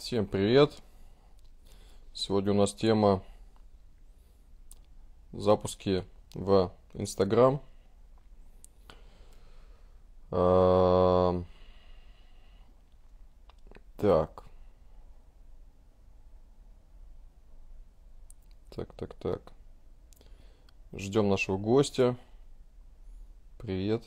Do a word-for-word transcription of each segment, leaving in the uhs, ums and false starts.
Всем привет! Сегодня у нас тема запуски в Instagram. А, Так, так, так, так. Ждем нашего гостя. Привет.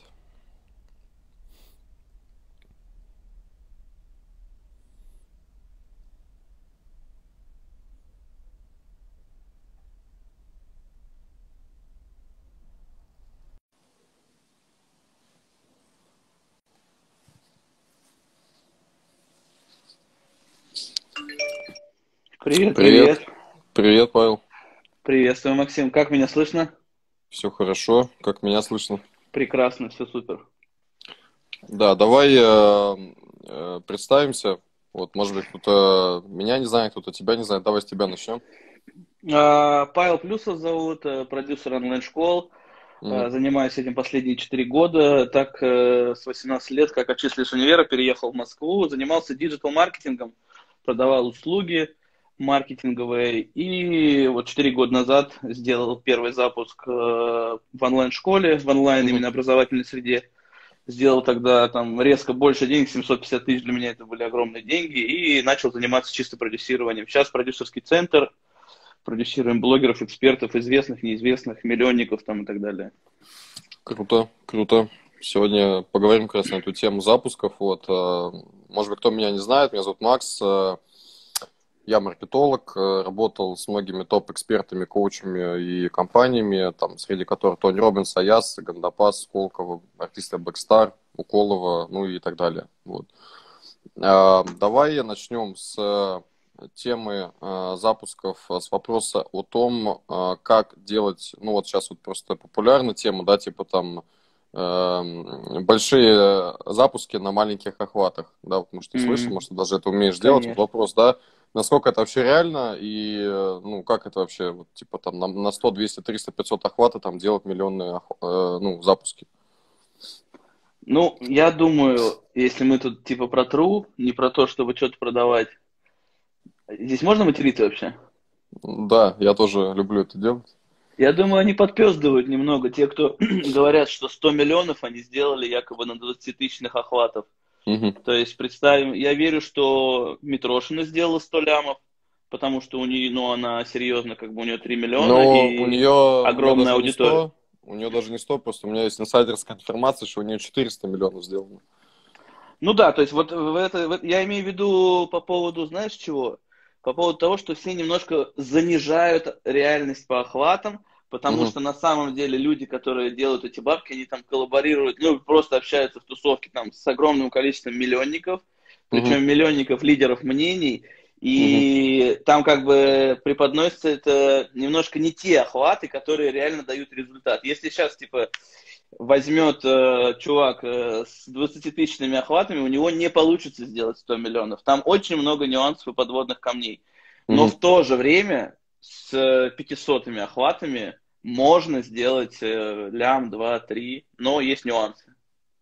Привет, Привет. привет. Привет, Павел. Приветствую, Максим. Как меня слышно? Все хорошо? Как меня слышно? Прекрасно, все супер. Да, давай э, э, представимся. Вот, может быть, кто-то меня не знает, кто-то тебя не знает. Давай с тебя начнем. А, Павел Плюсов зовут, э, продюсер онлайн-школ. Мгм. Э, Занимаюсь этим последние четыре года. Так, э, с восемнадцати лет, как отчислился с универа, переехал в Москву. Занимался диджитал-маркетингом, продавал услуги маркетинговые. И вот четыре года назад сделал первый запуск э, в онлайн-школе, в онлайн Мгм. именно образовательной среде. Сделал тогда там резко больше денег, семьсот пятьдесят тысяч для меня это были огромные деньги, и начал заниматься чисто продюсированием. Сейчас продюсерский центр, продюсируем блогеров, экспертов, известных, неизвестных, миллионников там и так далее. Круто, круто. Сегодня поговорим как раз на эту тему запусков. Вот, э, может быть, кто меня не знает, меня зовут Макс. э, Я маркетолог, э, работал с многими топ-экспертами, коучами и компаниями, там, среди которых Тони Роббинс, Аяс, Гандапас, Сколково, артисты Blackstar, Уколова, ну и так далее. Вот. А, Давай начнем с э, темы э, запусков, э, с вопроса о том, э, как делать, ну вот сейчас вот просто популярна тема, да, типа там э, большие запуски на маленьких охватах, да, вот, может, ты слышал, М, может, ты даже это умеешь делать, вот Конечно. вопрос, да, насколько это вообще реально и, э, ну, как это вообще, вот, типа там на, на сто, двести, триста, пятьсот охвата там делать миллионные, ох- э, ну, запуски. Ну, я думаю, если мы тут типа про true, не про то, чтобы что-то продавать. Здесь можно материться вообще? Да, я тоже люблю это делать. Я думаю, они подпездывают немного. Те, кто говорят, что сто миллионов они сделали якобы на двадцатитысячных охватов. Мгм. То есть, представим, я верю, что Митрошина сделала сто лямов, потому что у нее, ну, она серьезно, как бы у нее три миллиона Но у и нее, у нее огромная даже не аудитория. сто, у нее даже не сто, просто у меня есть инсайдерская информация, что у нее четыреста миллионов сделано. Ну да, то есть вот в это, в это- я имею в виду по поводу, знаешь чего? По поводу того, что все немножко занижают реальность по охватам, потому Мгм, что на самом деле люди, которые делают эти бабки, они там коллаборируют, ну, просто общаются в тусовке там с огромным количеством миллионников, мгм, причем миллионников, лидеров мнений, мгм, и там как бы преподносятся это немножко не те охваты, которые реально дают результат. Если сейчас, типа, возьмет э, чувак э, с двадцатитысячными охватами, у него не получится сделать сто миллионов. Там очень много нюансов и подводных камней. Но мгм. в то же время с э, пятисотыми охватами можно сделать э, лям, два, три, но есть нюансы.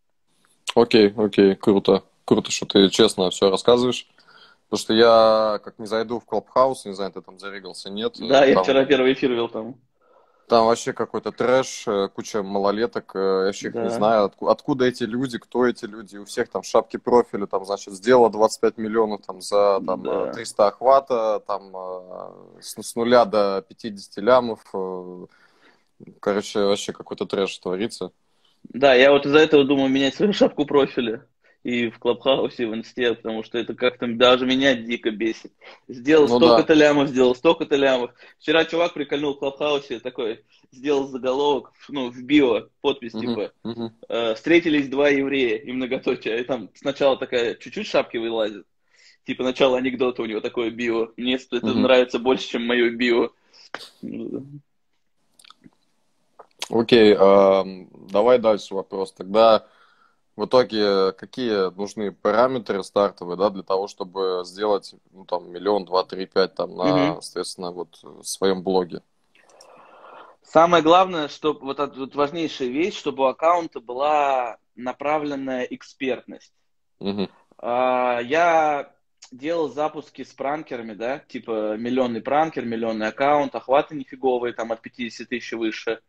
Окей, окей, круто. Круто, что ты честно все рассказываешь. Потому что я, как не зайду в Клабхаус, не знаю, ты там зарегался, нет, Да, э, я вчера там, первый эфир вел там. там вообще какой-то трэш, э, куча малолеток, э, я вообще их не Да. знаю, отку- откуда эти люди, кто эти люди, у всех там шапки профиля, там, значит, сделала двадцать пять миллионов там за там э, Да. триста охвата, там э, с, с нуля до пятидесяти лямов, э, короче, вообще какой-то трэш творится. Да, я вот из-за этого думаю менять свою шапку профиля и в Клабхаусе, и в Инсте, потому что это как-то даже меня дико бесит. Сделал Ну да. столько-то лямов, сделал столько-то лямов. Вчера чувак прикольнул в Клабхаусе, такой, сделал заголовок, ну, в био, подпись Мгм, типа, мгм, э, встретились два еврея и многоточие. И там сначала такая чуть-чуть шапки вылазит, типа начало анекдота у него такое био. Мне это мгм. нравится больше, чем мое био. Ну, Окей, ам, давай дальше вопрос. Тогда в итоге какие нужны параметры стартовые, да, для того, чтобы сделать, ну, там, миллион, два, три, пять, там, на, да. соответственно, вот в своем блоге? Самое главное, чтобы вот эта вот важнейшая вещь, чтобы у аккаунта была направленная экспертность. Мгм, А, Я делал запуски с пранкерами, да, типа миллионный пранкер, миллионный аккаунт, охваты нифиговые, там от пятьдесят тысяч выше.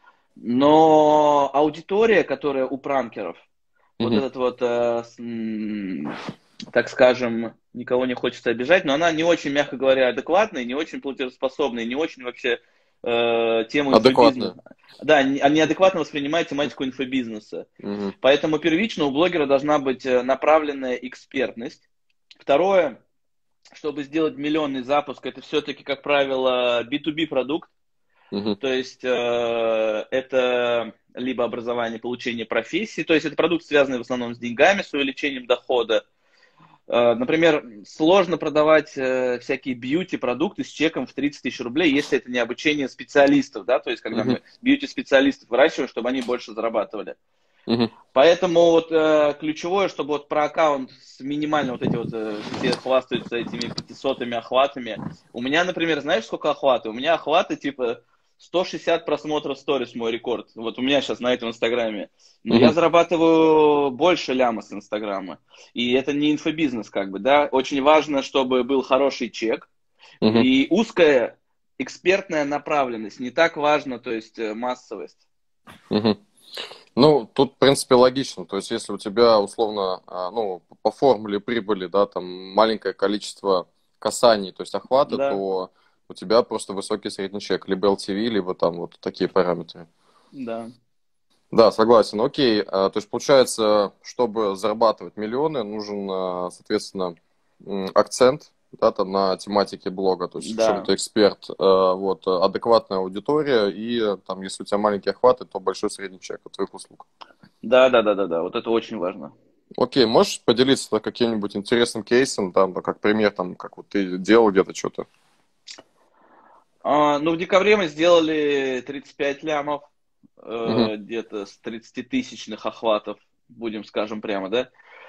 Но аудитория, которая у пранкеров, вот Мгм. этот вот, э, с, м, так скажем, никого не хочется обижать, но она не очень, мягко говоря, адекватная, не очень платежеспособная, не очень вообще э, тему Адекватная. инфобизнеса. Да, не- а неадекватно воспринимает тематику инфобизнеса. Мгм. Поэтому первично у блогера должна быть э, направленная экспертность. Второе, чтобы сделать миллионный запуск, это все-таки, как правило, би ту би продукт. Мгм. То есть э, это либо образование, получение профессии, то есть это продукт, связанный в основном с деньгами, с увеличением дохода. Э, например, сложно продавать э, всякие бьюти-продукты с чеком в тридцать тысяч рублей, если это не обучение специалистов, да, то есть когда Мгм. мы бьюти-специалистов выращиваем, чтобы они больше зарабатывали. Мгм. Поэтому вот э, ключевое, чтобы вот про аккаунт с минимально вот эти вот, э, все хвастаются этими пятисотыми охватами. У меня, например, знаешь, сколько охваты? У меня охваты типа сто шестьдесят просмотров сторис мой рекорд. Вот у меня сейчас на этом инстаграме. Но я Мгм. зарабатываю больше ляма с инстаграма. И это не инфобизнес как бы, да. Очень важно, чтобы был хороший чек Мгм. и узкая экспертная направленность. Не так важно, то есть э, массовость. Мгм. Ну, тут, в принципе, логично. То есть, если у тебя, условно, а, ну, по формуле прибыли, да, там маленькое количество касаний, то есть охвата, Да, то у тебя просто высокий средний чек, либо эл ти ви, либо там вот такие параметры. да. Да, согласен. Окей. А, То есть, получается, чтобы зарабатывать миллионы, нужен, а, соответственно, м, акцент, да, там, на тематике блога, то есть, чтобы Да, ты эксперт, а, вот, адекватная аудитория, и там, если у тебя маленькие охваты, то большой средний чек от твоих услуг. да, да, да, да, да. Вот это очень важно. Окей, можешь поделиться каким-нибудь интересным кейсом, там, да, как пример, там, как вот ты делал где-то что-то? А, ну, в декабре мы сделали тридцать пять лямов, Мгм, э, где-то с тридцатитысячных охватов, будем скажем прямо, да.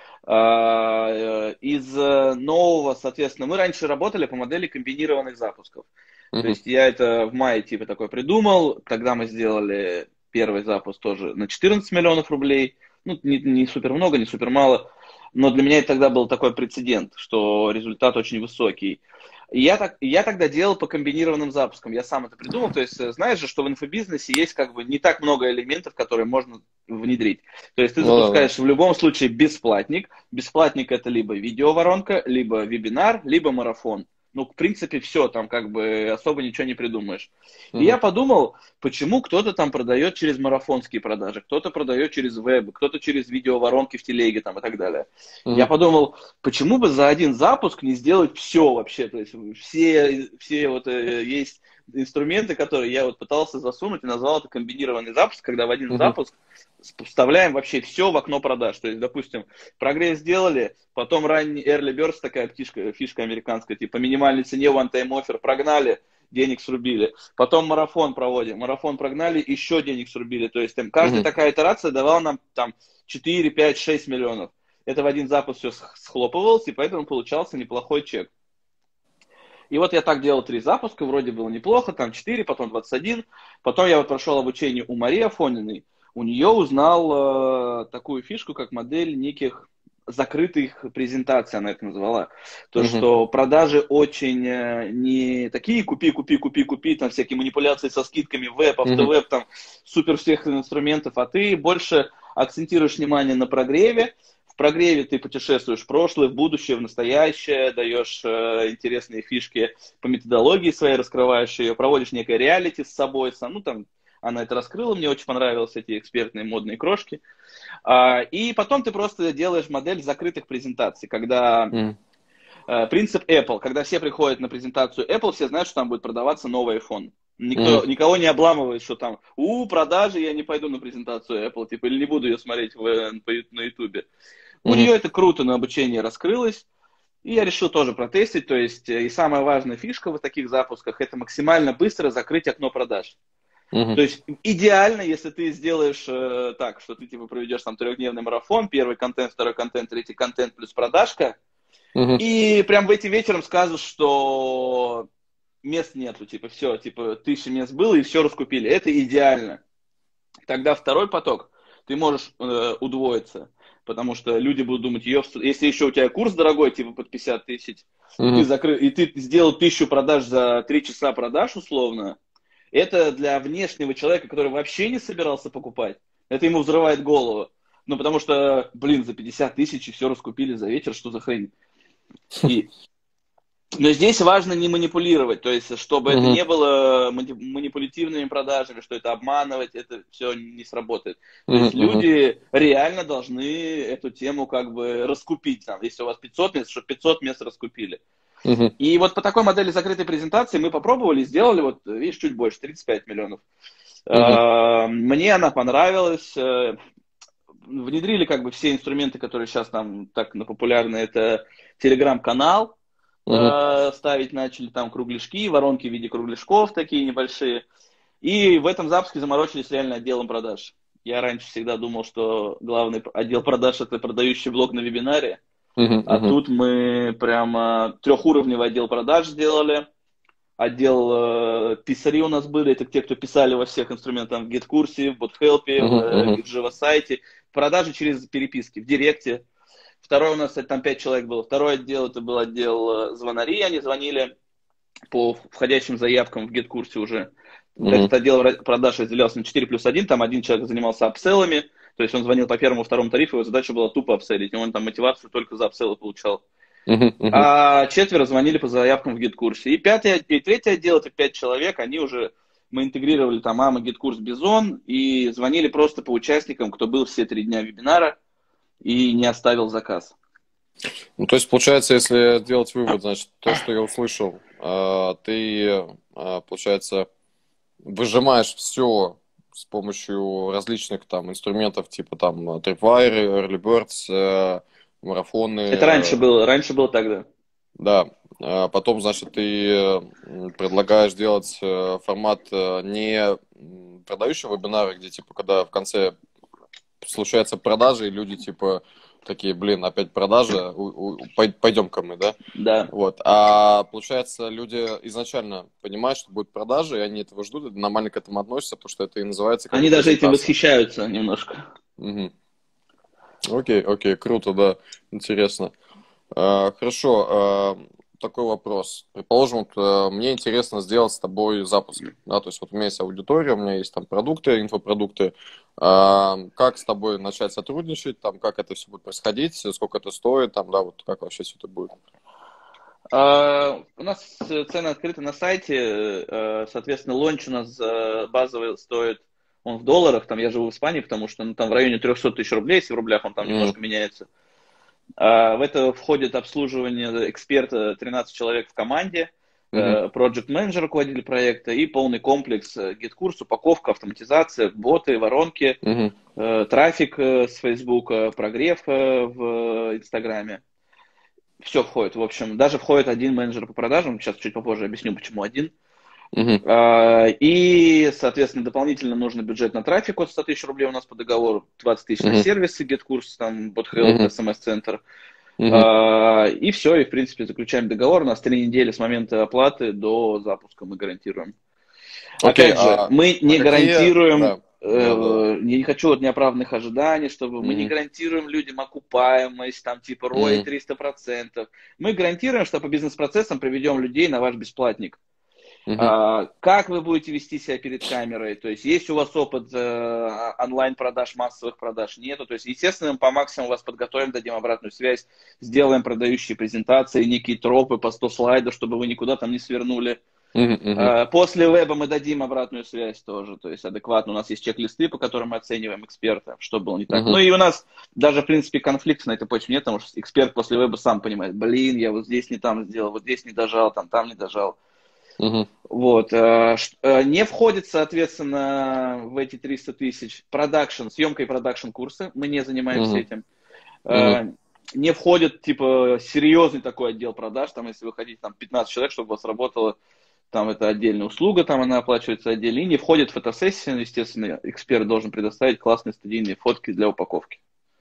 А, э, из э, нового, соответственно, мы раньше работали по модели комбинированных запусков. То мгм, есть я это в мае типа такой придумал, тогда мы сделали первый запуск тоже на четырнадцать миллионов рублей. Ну, не, не супер много, не супер мало, но для меня это тогда был такой прецедент, что результат очень высокий. И я, так, я тогда делал по комбинированным запускам. Я сам это придумал. То есть, э, знаешь же, что в инфобизнесе есть как бы не так много элементов, которые можно внедрить. То есть ты ну да, да. запускаешь в любом случае бесплатник. Бесплатник это либо видеоворонка, либо вебинар, либо марафон. Ну, в принципе, все, там как бы особо ничего не придумаешь. И Мгм, я подумал, почему кто-то там продает через марафонские продажи, кто-то продает через веб, кто-то через видеоворонки в телеге там и так далее. Я мгм, подумал, почему бы за один запуск не сделать все вообще, то есть все, все вот э, есть инструменты, которые я вот пытался засунуть и назвал это комбинированный запуск, когда в один мгм, запуск вставляем вообще все в окно продаж. То есть, допустим, прогресс сделали, потом ранний early bird, такая фишка, фишка американская, типа минимальной цене one time offer, прогнали, денег срубили. Потом марафон проводим, марафон прогнали, еще денег срубили. То есть там каждая мгм, такая итерация давала нам там четыре, пять, шесть миллионов. Это в один запуск все схлопывалось, и поэтому получался неплохой чек. И вот я так делал три запуска, вроде было неплохо, там четыре, потом двадцать один. Потом я вот прошел обучение у Марии Афониной. У нее узнал э, такую фишку, как модель неких закрытых презентаций, она это назвала. То, мгм, что продажи очень э, не такие купи, купи, купи, купи, там всякие манипуляции со скидками, веб, мгм, автовеб, там супер всех инструментов, а ты больше акцентируешь внимание на прогреве. В прогреве ты путешествуешь в прошлое, в будущее, в настоящее, даешь э, интересные фишки по методологии своей, раскрываешь ее, проводишь некое реалити с собой. Сам, ну, там, она это раскрыла, мне очень понравились эти экспертные модные крошки. А, и потом ты просто делаешь модель закрытых презентаций, когда мгм, э, принцип Apple, когда все приходят на презентацию Apple, все знают, что там будет продаваться новый iPhone. мгм, Никто, никого не обламывает, что там, у, продажи, я не пойду на презентацию Apple, типа, или не буду ее смотреть в, на YouTube. У мгм, нее это круто на обучении раскрылось, и я решил тоже протестить. То есть, э, и самая важная фишка в таких запусках – это максимально быстро закрыть окно продаж. мгм, То есть, идеально, если ты сделаешь э, так, что ты типа проведешь там трехдневный марафон, первый контент, второй контент, третий контент плюс продажка, мгм, и прям в эти вечером скажешь, что мест нету, типа, все, типа, тысяча мест было, и все раскупили. Это идеально. Тогда второй поток ты можешь э, удвоиться. потому что люди будут думать, ее, если еще у тебя курс дорогой, типа под пятьдесят тысяч, Мгм. ты закрыл, и ты сделал тысячу продаж за три часа продаж условно, это для внешнего человека, который вообще не собирался покупать, это ему взрывает голову. Ну, потому что, блин, за пятьдесят тысяч и все раскупили за вечер, что за хрень? И но здесь важно не манипулировать, то есть, чтобы это Мгм. не было манипулятивными продажами, что это обманывать, это все не сработает. То Мгм. есть Мгм. люди реально должны эту тему как бы раскупить. Там, если у вас пятьсот мест, чтобы пятьсот мест раскупили. Мгм. И вот по такой модели закрытой презентации мы попробовали, сделали, вот, видишь, чуть больше, тридцать пять миллионов. Мгм. Э, Мне она понравилась. Э, Внедрили как бы все инструменты, которые сейчас там так популярны. Это телеграм-канал, Мгм. э, ставить начали там кругляшки, воронки в виде кругляшков такие небольшие. И в этом запуске заморочились реально отделом продаж. Я раньше всегда думал, что главный отдел продаж это продающий блок на вебинаре, Мгм. а Мгм. тут мы прямо трехуровневый отдел продаж сделали. Отдел э, писари у нас были, это те, кто писали во всех инструментах, в GitKурсе, в BotHelp, в Мгм. э, Мгм. Java-сайте. Продажи через переписки, в Директе. Второй у нас, это там пять человек было. Второй отдел, это был отдел э, звонари, они звонили по входящим заявкам в GitKурсе уже. Мгм. Этот отдел продаж разделялся на четыре плюс один, там один человек занимался апселлами, то есть он звонил по первому, второму тарифу, его задача была тупо апселлить, и он там мотивацию только за апселлы получал. Мгм. Мгм. А четверо звонили по заявкам в GitKурсе. И пятый, и третий отдел, это пять человек, они уже, мы интегрировали там АМА, GitKurs, Бизон, и звонили просто по участникам, кто был все три дня вебинара и не оставил заказ. Ну, то есть, получается, если делать вывод, значит, то, что я услышал, а, ты, а, получается, выжимаешь все с помощью различных там инструментов, типа там Tripwire, Early Birds, э, марафоны, Это раньше э, было, раньше было тогда. да. А потом, значит, ты э, предлагаешь делать э, формат э, не м, продающего вебинара, где, типа, когда в конце случаются продажи, и люди, типа, такие, блин, опять продажа, у- у- пой- пойдем-ка мы, да? Да. Вот. А получается, люди изначально понимают, что будет продажа, и они этого ждут, и нормально к этому относятся, потому что это и называется как бы Они даже этим презентация. восхищаются немножко. Мгм. Окей, окей, круто, да, интересно. А, хорошо, а, такой вопрос. Предположим, вот, а, мне интересно сделать с тобой запуск, да, то есть вот у меня есть аудитория, у меня есть там продукты, инфопродукты. А, как с тобой начать сотрудничать, там, как это все будет происходить, сколько это стоит, там, да, вот как вообще все это будет? А, у нас цены открыты на сайте, э, соответственно, лонч у нас э, базовый стоит, он в долларах, там я живу в Испании, потому что ну, там в районе триста тысяч рублей, если в рублях он там М, немножко меняется. А, в это входит обслуживание эксперта, тринадцать человек в команде, мгм, проект менеджер, руководитель проекта и полный комплекс гид-курс, упаковка, автоматизация, боты, воронки, мгм, э, трафик э, с Фейсбука, прогрев э, в Инстаграме. Все входит, в общем, даже входит один менеджер по продажам, сейчас чуть попозже объясню, почему один. мгм, А, И, соответственно, дополнительно нужно бюджет на трафик от сто тысяч рублей у нас по договору, двадцать тысяч на мгм, сервисы, GetCourse, там, BotHelp, мгм, эс эм эс-центр. мгм. А, И все, и, в принципе, заключаем договор. У нас три недели с момента оплаты до запуска мы гарантируем. Окей, Опять же, а, мы а не какие... гарантируем, Да, да, да. э, не хочу вот неоправданных ожиданий, чтобы мы не Мгм, гарантируем людям окупаемость, там типа рои мгм, триста процентов. Мы гарантируем, что по бизнес-процессам приведем людей на ваш бесплатник. мгм, А, как вы будете вести себя перед камерой? То есть, есть у вас опыт э, онлайн-продаж, массовых продаж? Нету. То есть, естественно, мы по максимуму вас подготовим, дадим обратную связь, сделаем продающие презентации, некие тропы по сто слайдов, чтобы вы никуда там не свернули. мгм, мгм, А, После веба мы дадим обратную связь тоже, то есть адекватно. У нас есть чек-листы, по которым мы оцениваем эксперта, что было не так. Ну мгм, и у нас даже, в принципе, конфликт на этой почве нет, потому что эксперт после веба сам понимает, блин, я вот здесь не там сделал, вот здесь не дожал, там, там не дожал. мгм, Вот. э, ш- э, Не входит, соответственно, в эти триста тысяч продакшн, съемка и продакшн курсы. Мы не занимаемся мгм, этим. мгм, Э, Не входит, типа, серьезный такой отдел продаж. Там, если вы хотите, там, пятнадцать человек, чтобы у вас работало, там, это отдельная услуга, там, она оплачивается отдельно. И не входит фотосессия. Естественно, эксперт должен предоставить классные студийные фотки для упаковки.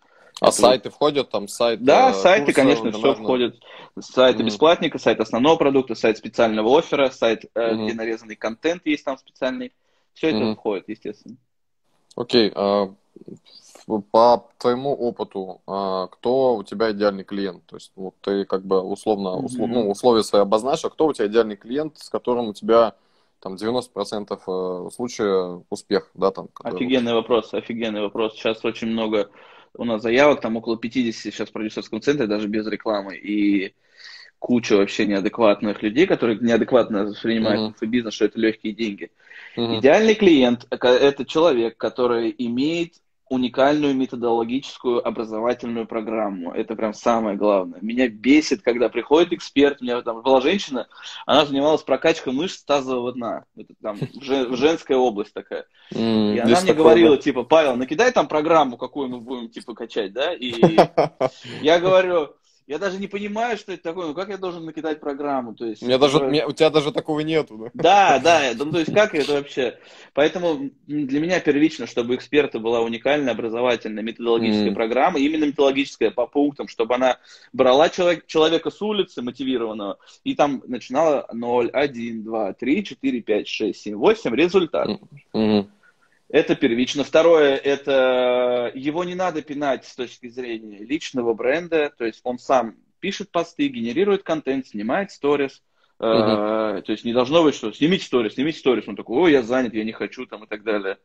А Это вот. сайты входят, там сайт Да, э, сайты, курса конечно, все вебинарного? входит. Сайты Мгм, бесплатника, сайт основного продукта, сайт специального оффера, сайт, э, где мгм, нарезанный контент есть там специальный. Все это мгм. входит, естественно. Окей, а по твоему опыту, а, кто у тебя идеальный клиент? То есть вот ты как бы условно, услов, ну, Мгм. условия свои обозначил, кто у тебя идеальный клиент, с которым у тебя там девяносто процентов э, случая успех, да, там, который вот. Офигенный вопрос, офигенный вопрос. Сейчас очень много у нас заявок, там около пятьдесят сейчас в продюсерском центре, даже без рекламы, и куча вообще неадекватных людей, которые неадекватно воспринимают Мгм, инфобизнес, что это легкие деньги. мгм, Идеальный клиент– это человек, который имеет уникальную методологическую образовательную программу. Это прям самое главное. Меня бесит, когда приходит эксперт. У меня там была женщина, она занималась прокачкой мышц тазового дна. Это там же- женская область такая. И м, она есть мне такое, говорила, да. типа, Павел, накидай там программу, какую мы будем, типа, качать, да? И я говорю, я даже не понимаю, что это такое, ну как я должен накидать программу? То У есть меня это даже, про- у тебя даже такого нету, да? да, да, ну то есть как это вообще? Поэтому для меня первично, чтобы у эксперта была уникальная образовательная методологическая М, программа, именно методологическая по пунктам, чтобы она брала человек, человека с улицы мотивированного и там начинала ноль, один, два, три, четыре, пять, шесть, семь, восемь, результат. м, мгм, Это первично. Второе, это его не надо пинать с точки зрения личного бренда, то есть он сам пишет посты, генерирует контент, снимает сторис, э, мгм, то есть не должно быть, что снимите сторис, снимите сторис, он такой, ой, я занят, я не хочу, там и так далее.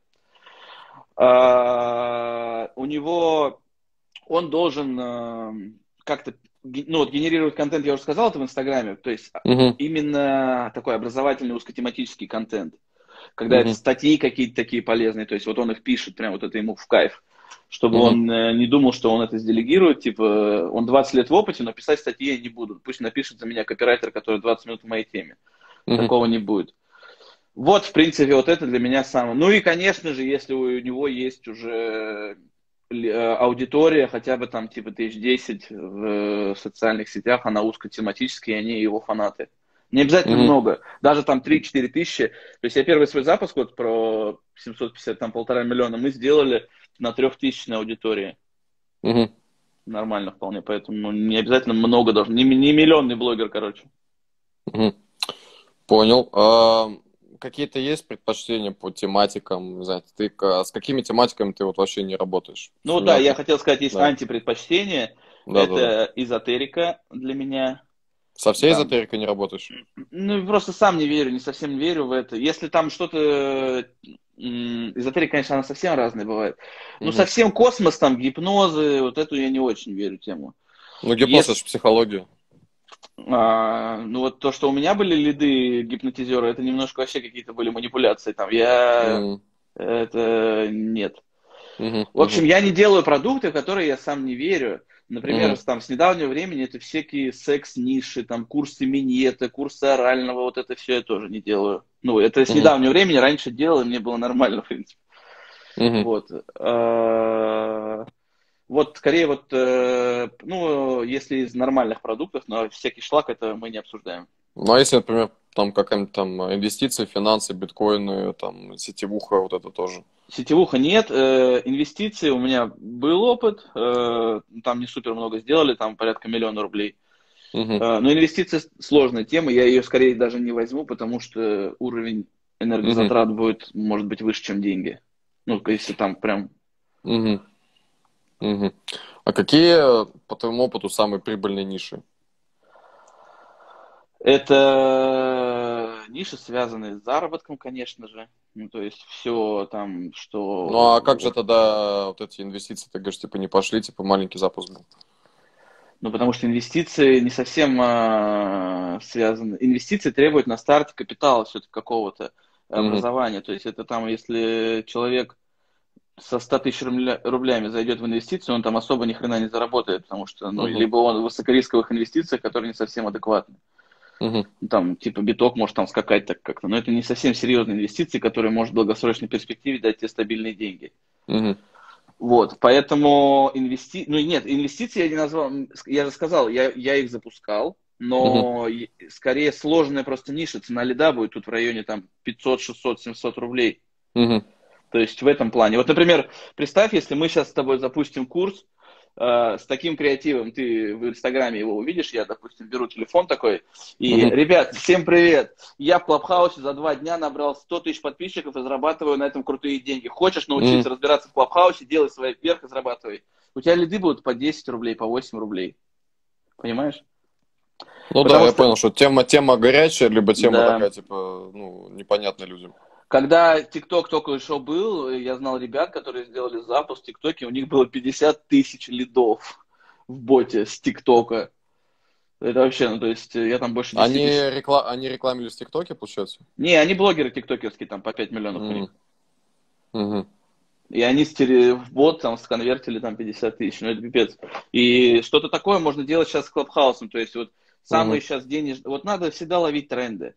А, у него, он должен э, как-то, ге- ну вот генерировать контент, я уже сказал, это в Инстаграме, то есть мгм, именно такой образовательный узкотематический контент, когда это мгм, статьи какие-то такие полезные, то есть вот он их пишет, прям вот это ему в кайф, чтобы мгм, он э, не думал, что он это сделегирует, типа, он двадцать лет в опыте, но писать статьи я не буду, пусть напишет за меня копирайтер, который двадцать минут в моей теме, мгм, такого не будет. Вот, в принципе, вот это для меня самое. Ну и, конечно же, если у него есть уже э, аудитория, хотя бы там типа тысяч десять в социальных сетях, она узкотематическая, и они его фанаты. Не обязательно мгм, много, даже там три-четыре тысячи. То есть я первый свой запуск вот про семьсот пятьдесят, там полтора миллиона мы сделали на трехтысячной аудитории. мгм, Нормально вполне, поэтому не обязательно много должно. Не, не миллионный блогер, короче. мгм. Понял. А какие-то есть предпочтения по тематикам? Не знаю, ты к- с какими тематиками ты вот вообще не работаешь? Ну Потому что у вот да, меня я тут, хотел сказать, есть да, антипредпочтение. да, да, да. Это эзотерика для меня. Со всей Там, эзотерикой не работаешь? ну, просто сам не верю, не совсем верю в это. Если там что-то... м, Эзотерика, конечно, она совсем разная бывает. Ну, Мгм. совсем космос, там, гипнозы, вот эту я не очень верю тему. Ну, гипноз, это Если, же психология. а, ну, вот то, что у меня были лиды гипнотизера, это немножко вообще какие-то были манипуляции. Там, я... М, Это нет. мгм, В общем, мгм, я не делаю продукты, в которые я сам не верю. Например, мгм, с- там, с недавнего времени это всякие секс-ниши, там, курсы миньета, курсы орального, вот это все я тоже не делаю. Ну, это с мгм, недавнего времени, раньше делал, и мне было нормально, в принципе. мгм. Вот. А, Вот, скорее, вот, э, ну, если из нормальных продуктов, но всякий шлак, это мы не обсуждаем. Ну, а если, например, там какая-нибудь там инвестиции, финансы, биткоины, там, сетевуха, вот это тоже. Сетевуха нет, э, инвестиции, у меня был опыт, э, там не супер много сделали, там порядка миллиона рублей. Мгм, Э, Но инвестиции сложная тема, я ее скорее даже не возьму, потому что уровень мгм, энергозатрат будет, может быть, выше, чем деньги. Ну, если там прям... мгм, мгм. А какие, по твоему опыту, самые прибыльные ниши? Это ниши, связанные с заработком, конечно же. Ну, то есть все там, Ну, а как же что... тогда вот эти инвестиции, ты говоришь, типа, не пошли, типа, маленький запуск был? Ну, потому что инвестиции не совсем а, связаны. Инвестиции требуют на старте капитала все-таки какого-то Мгм, образования. То есть это там, если человек со ста тысяч рубля- рублями зайдет в инвестицию, он там особо ни хрена не заработает, потому что, ну, мгм, либо он в высокорисковых инвестициях, которые не совсем адекватны. мгм, Ну, там, типа, биток может там скакать так как-то, но это не совсем серьезные инвестиции, которые может в долгосрочной перспективе дать тебе стабильные деньги. мгм, Вот, поэтому инвести... ну нет, инвестиции я не назвал, я же сказал, я, я их запускал, мгм, но и- скорее сложная просто ниша, цена лида будет тут в районе там пятьсот, шестьсот, семьсот рублей. мгм, То есть в этом плане. Вот, например, представь, если мы сейчас с тобой запустим курс, э, с таким креативом ты в Инстаграме его увидишь, я, допустим, беру телефон такой, и, Мгм. ребят, всем привет, я в Клабхаусе за два дня набрал сто тысяч подписчиков и зарабатываю на этом крутые деньги. Хочешь Мгм. научиться разбираться в Клабхаусе, делай свои вверх и зарабатывай. У тебя лиды будут по десять рублей, по восемь рублей. Понимаешь? Ну да, Потому я что, понял, что тема, тема горячая, либо тема да, такая, типа, ну, непонятная людям. когда ТикТок только еще был, я знал ребят, которые сделали запуск в ТикТоке, у них было пятьдесят тысяч лидов в боте с ТикТока. Это вообще, ну, то есть, я там больше Они, десять тысяч. рекла... Они рекламились в ТикТоке, получается? Не, они блогеры тиктокерские, там по пять миллионов у М, них. мгм. И они стери... в бот там сконвертили там пятьдесят тысяч, ну это пипец. И что-то такое можно делать сейчас с Клабхаусом, то есть вот Мгм. самые сейчас денежные, вот надо всегда ловить тренды.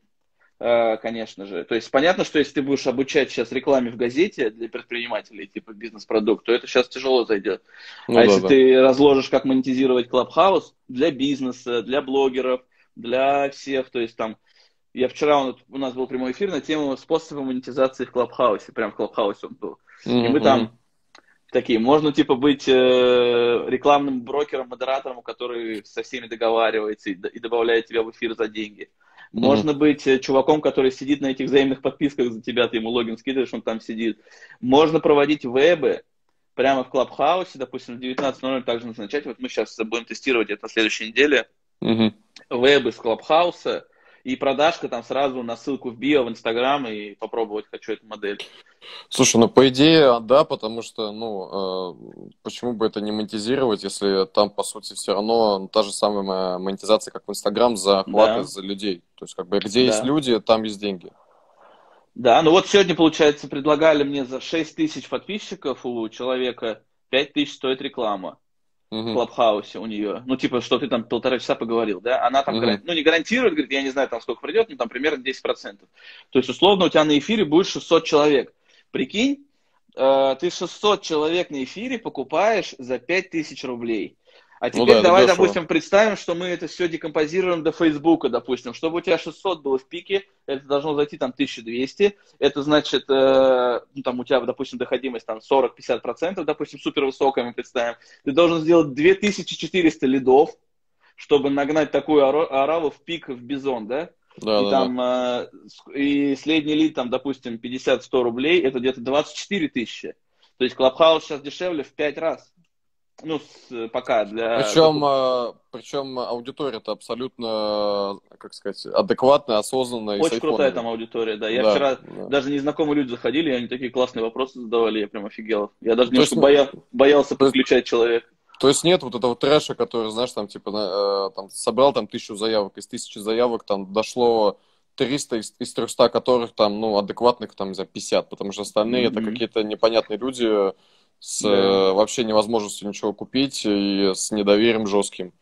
э, конечно же. То есть понятно, что если ты будешь обучать сейчас рекламе в газете для предпринимателей, типа бизнес-продукт, то это сейчас тяжело зайдет. А Ну да, если да. ты разложишь, как монетизировать Clubhouse для бизнеса, для блогеров, для всех, то есть там, я вчера, вот, у нас был прямой эфир на тему способа монетизации в Клабхаусе, прям в Клабхаусе он был. И Мгм, мы мгм. там такие, можно типа быть э, рекламным брокером, модератором, который со всеми договаривается и, и добавляет тебя в эфир за деньги. Мгм. Можно быть э, чуваком, который сидит на этих взаимных подписках за тебя, ты ему логин скидываешь, он там сидит. Можно проводить вебы прямо в Клабхаусе, допустим, в девятнадцать ноль ноль также назначать. Вот мы сейчас будем тестировать это на следующей неделе. Мгм. Вебы с Клабхауса и продажка там сразу на ссылку в био в Инстаграм и попробовать хочу эту модель. Слушай, ну по идее, да, потому что, ну, э, почему бы это не монетизировать, если там, по сути, все равно ну, та же самая монетизация, как в Инстаграм, за охват Да, из людей. То есть, как бы, где есть да. люди, там есть деньги. Да, ну вот сегодня, получается, предлагали мне за шесть тысяч подписчиков у человека пять тысяч стоит реклама в Мгм. Клабхаусе у нее. Ну, типа, что ты там полтора часа поговорил, да? Она там, гаран- Мгм. ну, не гарантирует, говорит, я не знаю, там сколько придет, но там примерно десять процентов. То есть, условно, у тебя на эфире будет шестьсот человек. Прикинь, э, ты шестьсот человек на эфире покупаешь за пять тысяч рублей. А Ну да, теперь это давай, дешево. допустим, представим, что мы это все декомпозируем до Фейсбука, допустим. Чтобы у тебя шестьсот было в пике, это должно зайти там тысяча двести. Это значит, э, ну, там у тебя, допустим, доходимость там сорок-пятьдесят процентов, допустим, супер высокая, мы представим. Ты должен сделать две тысячи четыреста лидов, чтобы нагнать такую оро- ораву в пик в Бизон, да? Да, И да, да. там, э, с- и средний лид, там, допустим, пятьдесят-сто рублей, это где-то двадцать четыре тысячи. То есть Клабхаус сейчас дешевле в пять раз. Ну, с- пока для Причем, закупки. э, причем аудитория-то абсолютно, э, как сказать, адекватная, осознанная и с Очень крутая айфонами. там аудитория, да. Я Да, вчера, да. даже незнакомые люди заходили, и они такие классные вопросы задавали, я прям офигел. Я даже То есть, немножко ну, боя... боялся то есть, подключать человека. то есть нет вот этого трэша, который, знаешь, там, типа, на- э, там, собрал там тысячу заявок, из тысячи заявок там дошло триста из, из трехсот которых там, ну, адекватных там, за пятьдесят, потому что остальные это Мгм. какие-то непонятные люди с Да, э, вообще невозможностью ничего купить и с недоверием жестким.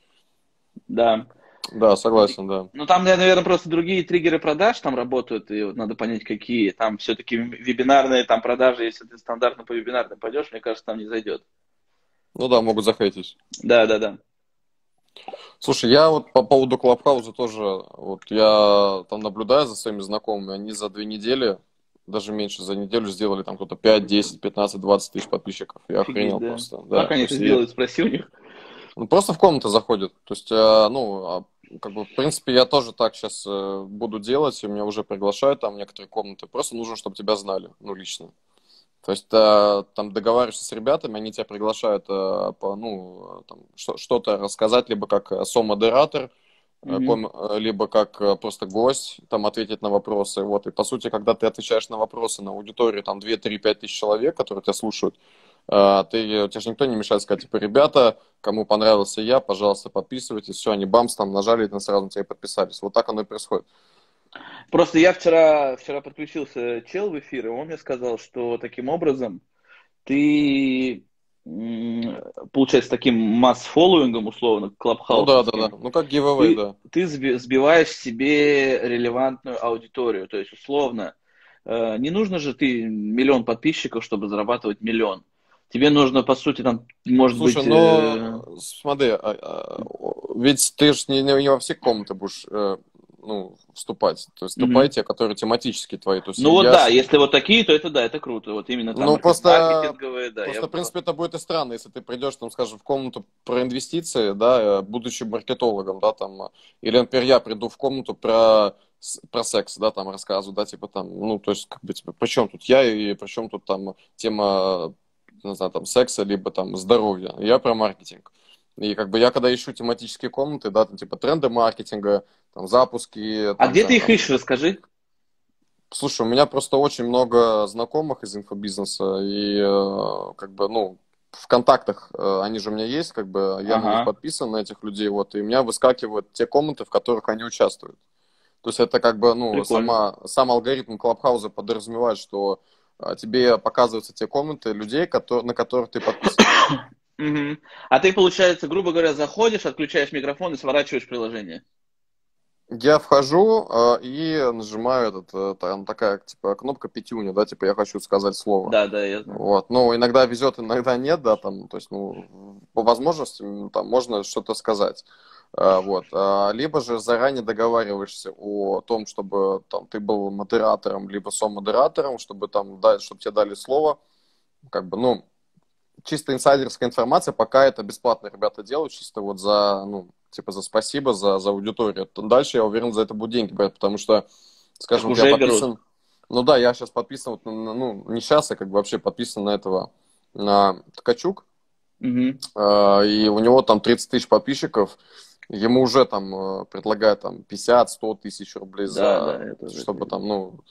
да. Да, И- согласен, да. Ну, там, наверное, просто другие триггеры продаж там работают, и вот надо понять, какие. Там все-таки вебинарные там продажи, если ты стандартно по вебинарным пойдешь, мне кажется, там не зайдет. Ну да, могут захейтить. Да, да, да. Слушай, я вот по поводу Клабхауза тоже, вот я там наблюдаю за своими знакомыми, они за две недели, даже меньше, за неделю сделали там кто-то пять, десять, пятнадцать, двадцать тысяч подписчиков. Я Офигеть, охренел да. просто, Как да. То они это есть, и- сделают, спроси у них. ну, просто в комнаты заходят. То есть, э, ну, а, как бы, в принципе, я тоже так сейчас буду делать, и меня уже приглашают там в некоторые комнаты. Просто нужно, чтобы тебя знали, ну, лично. То есть э, там договариваешься с ребятами, они тебя приглашают э, по, ну, там, что- что-то рассказать, либо как э, со-модератор, э, Мгм. ком- э, либо как э, просто гость, там, ответить на вопросы. Вот. И, по сути, когда ты отвечаешь на вопросы на аудиторию, там, два, три, пять тысяч человек, которые тебя слушают, э, ты, тебе же никто не мешает сказать, типа, ребята, кому понравился я, пожалуйста, подписывайтесь. Все, они бамс, там, нажали, и сразу на тебя подписались. Вот так оно и происходит. Просто я вчера, вчера подключился чел в эфир, и он мне сказал, что таким образом ты, м, получается, таким масс-фолловингом, условно, Ну да, да, да. клабхаусовским, Ну как giveaway, ты, да. ты сби- сбиваешь себе релевантную аудиторию. То есть, условно, э, не нужно же ты миллион подписчиков, чтобы зарабатывать миллион. Тебе нужно, по сути, там, может Слушай, быть, э, ну смотри, а- а, ведь ты же не, не во все комнаты будешь. э, ну, вступать. То есть вступай Мгм. те, которые тематически твои. То есть Ну вот я... да, если вот такие, то это да, это круто. Вот именно там Ну, маркет- просто, маркетинговые, да, я просто, в бы. принципе, это будет и странно, если ты придешь, там, скажем, в комнату про инвестиции, да, э, будучи маркетологом, да, там, э, или, например, я приду в комнату про, с- про секс, да, там, рассказываю, да, типа, там, ну, то есть, как бы, типа, при чем тут я и при чем тут, там, тема, не знаю, там, секса, либо, там, здоровья. Я про маркетинг. И, как бы, я, когда ищу тематические комнаты, да, там, типа, тренды маркетинга, там, запуски, А там, не где ты знаю, их там, ищешь, расскажи? слушай, у меня просто очень много знакомых из инфобизнеса, и э, как бы, ну, в контактах э, они же у меня есть, как бы я на них Ага, подписан, на этих людей, вот, и у меня выскакивают те комнаты, в которых они участвуют. То есть это как бы, ну, прикольно. сама, сам алгоритм Клабхауза подразумевает, что э, тебе показываются те комнаты людей, которые, на которых ты подписан. Мгм. А ты, получается, грубо говоря, заходишь, отключаешь микрофон и сворачиваешь приложение. Я вхожу э, и нажимаю этот, э, там такая, типа, кнопка пятюня, да, типа, я хочу сказать слово. Да, да, я знаю. Вот. Ну, иногда везет, иногда нет, да, там, то есть, ну, по возможности, м, там, можно что-то сказать. А, вот. А, либо же заранее договариваешься о том, чтобы там ты был модератором, либо сомодератором, чтобы там дать, чтобы тебе дали слово. Как бы, ну, чисто инсайдерская информация, пока это бесплатно ребята делают, чисто вот за, ну, типа за спасибо, за, за аудиторию. Дальше, я уверен, за это будут деньги брать, потому что, Так скажем, вот я уже берут. подписан, ну да, я сейчас подписан, вот, на- ну, не сейчас, я как бы вообще подписан на этого, на Ткачук, Мгм. э, и у него там тридцать тысяч подписчиков, ему уже там э, предлагают там пятьдесят-сто тысяч рублей Да, за, да, я тоже это чтобы видел. там, ну,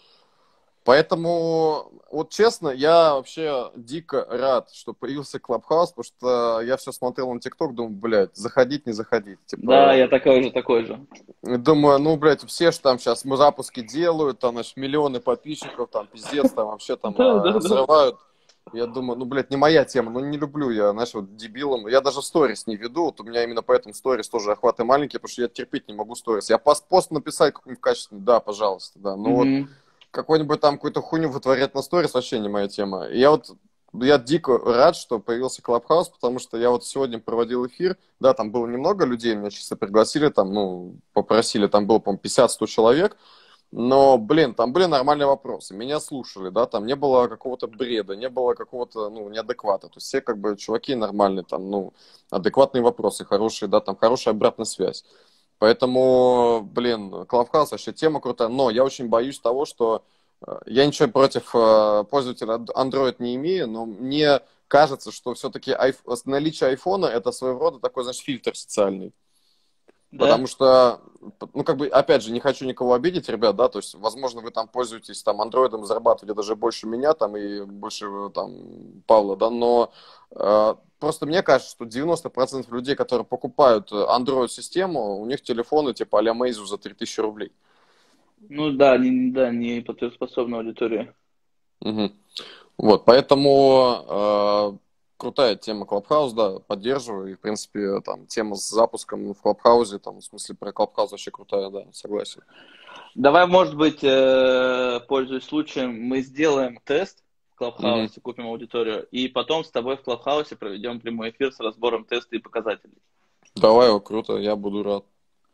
поэтому, вот честно, я вообще дико рад, что появился Клабхаус, потому что я все смотрел на ТикТок, думаю, блядь, заходить, не заходить. Да, я Типа, такой же, такой же. думаю, ну, блядь, все же там сейчас мы запуски делают, там, значит, миллионы подписчиков, там, пиздец, там, вообще там Да, да, а, да. взрывают. Я думаю, ну, блядь, не моя тема, ну, не люблю я, знаешь, вот дебилом. Я даже сторис не веду, вот у меня именно поэтому сторис тоже охваты маленькие, потому что я терпеть не могу сторис. Я пост, пост написать какой-нибудь качественный, да, пожалуйста, да, но вот Мгм. какой-нибудь там какую-то хуйню вытворять на сторис вообще не моя тема. И я вот я дико рад, что появился Клабхаус, потому что я вот сегодня проводил эфир, да, там было немного людей, меня чисто пригласили, там, ну, попросили, там было, по-моему, пятьдесят-сто человек, но, блин, там были нормальные вопросы, меня слушали, да, там не было какого-то бреда, не было какого-то, ну, неадеквата, то есть все, как бы, чуваки нормальные, там, ну, адекватные вопросы, хорошие, да, там, хорошая обратная связь. Поэтому, блин, Клабхаус вообще тема крутая, но я очень боюсь того, что э, я ничего против э, пользователя Android не имею, но мне кажется, что все-таки айф... наличие айфона это своего рода такой, значит, фильтр социальный. Потому Да? что, ну, как бы, опять же, не хочу никого обидеть, ребят, да, то есть, возможно, вы там пользуетесь там андроидом, зарабатываете даже больше меня там и больше э, там Павла, да, но э, просто мне кажется, что девяносто процентов людей, которые покупают Android-систему, у них телефоны типа а-ля Meizu за три тысячи рублей. Ну да, не, да, не платежеспособная аудитория. Мгм. Вот, поэтому э, крутая тема Clubhouse, да, поддерживаю. И, в принципе, там, тема с запуском в Clubhouse, там, в смысле, про Clubhouse вообще крутая, да, согласен. Давай, может быть, э, пользуясь случаем, мы сделаем тест в Мгм. Клабхаусе, купим аудиторию, и потом с тобой в Клабхаусе проведем прямой эфир с разбором теста и показателей. Давай, о, круто, я буду рад.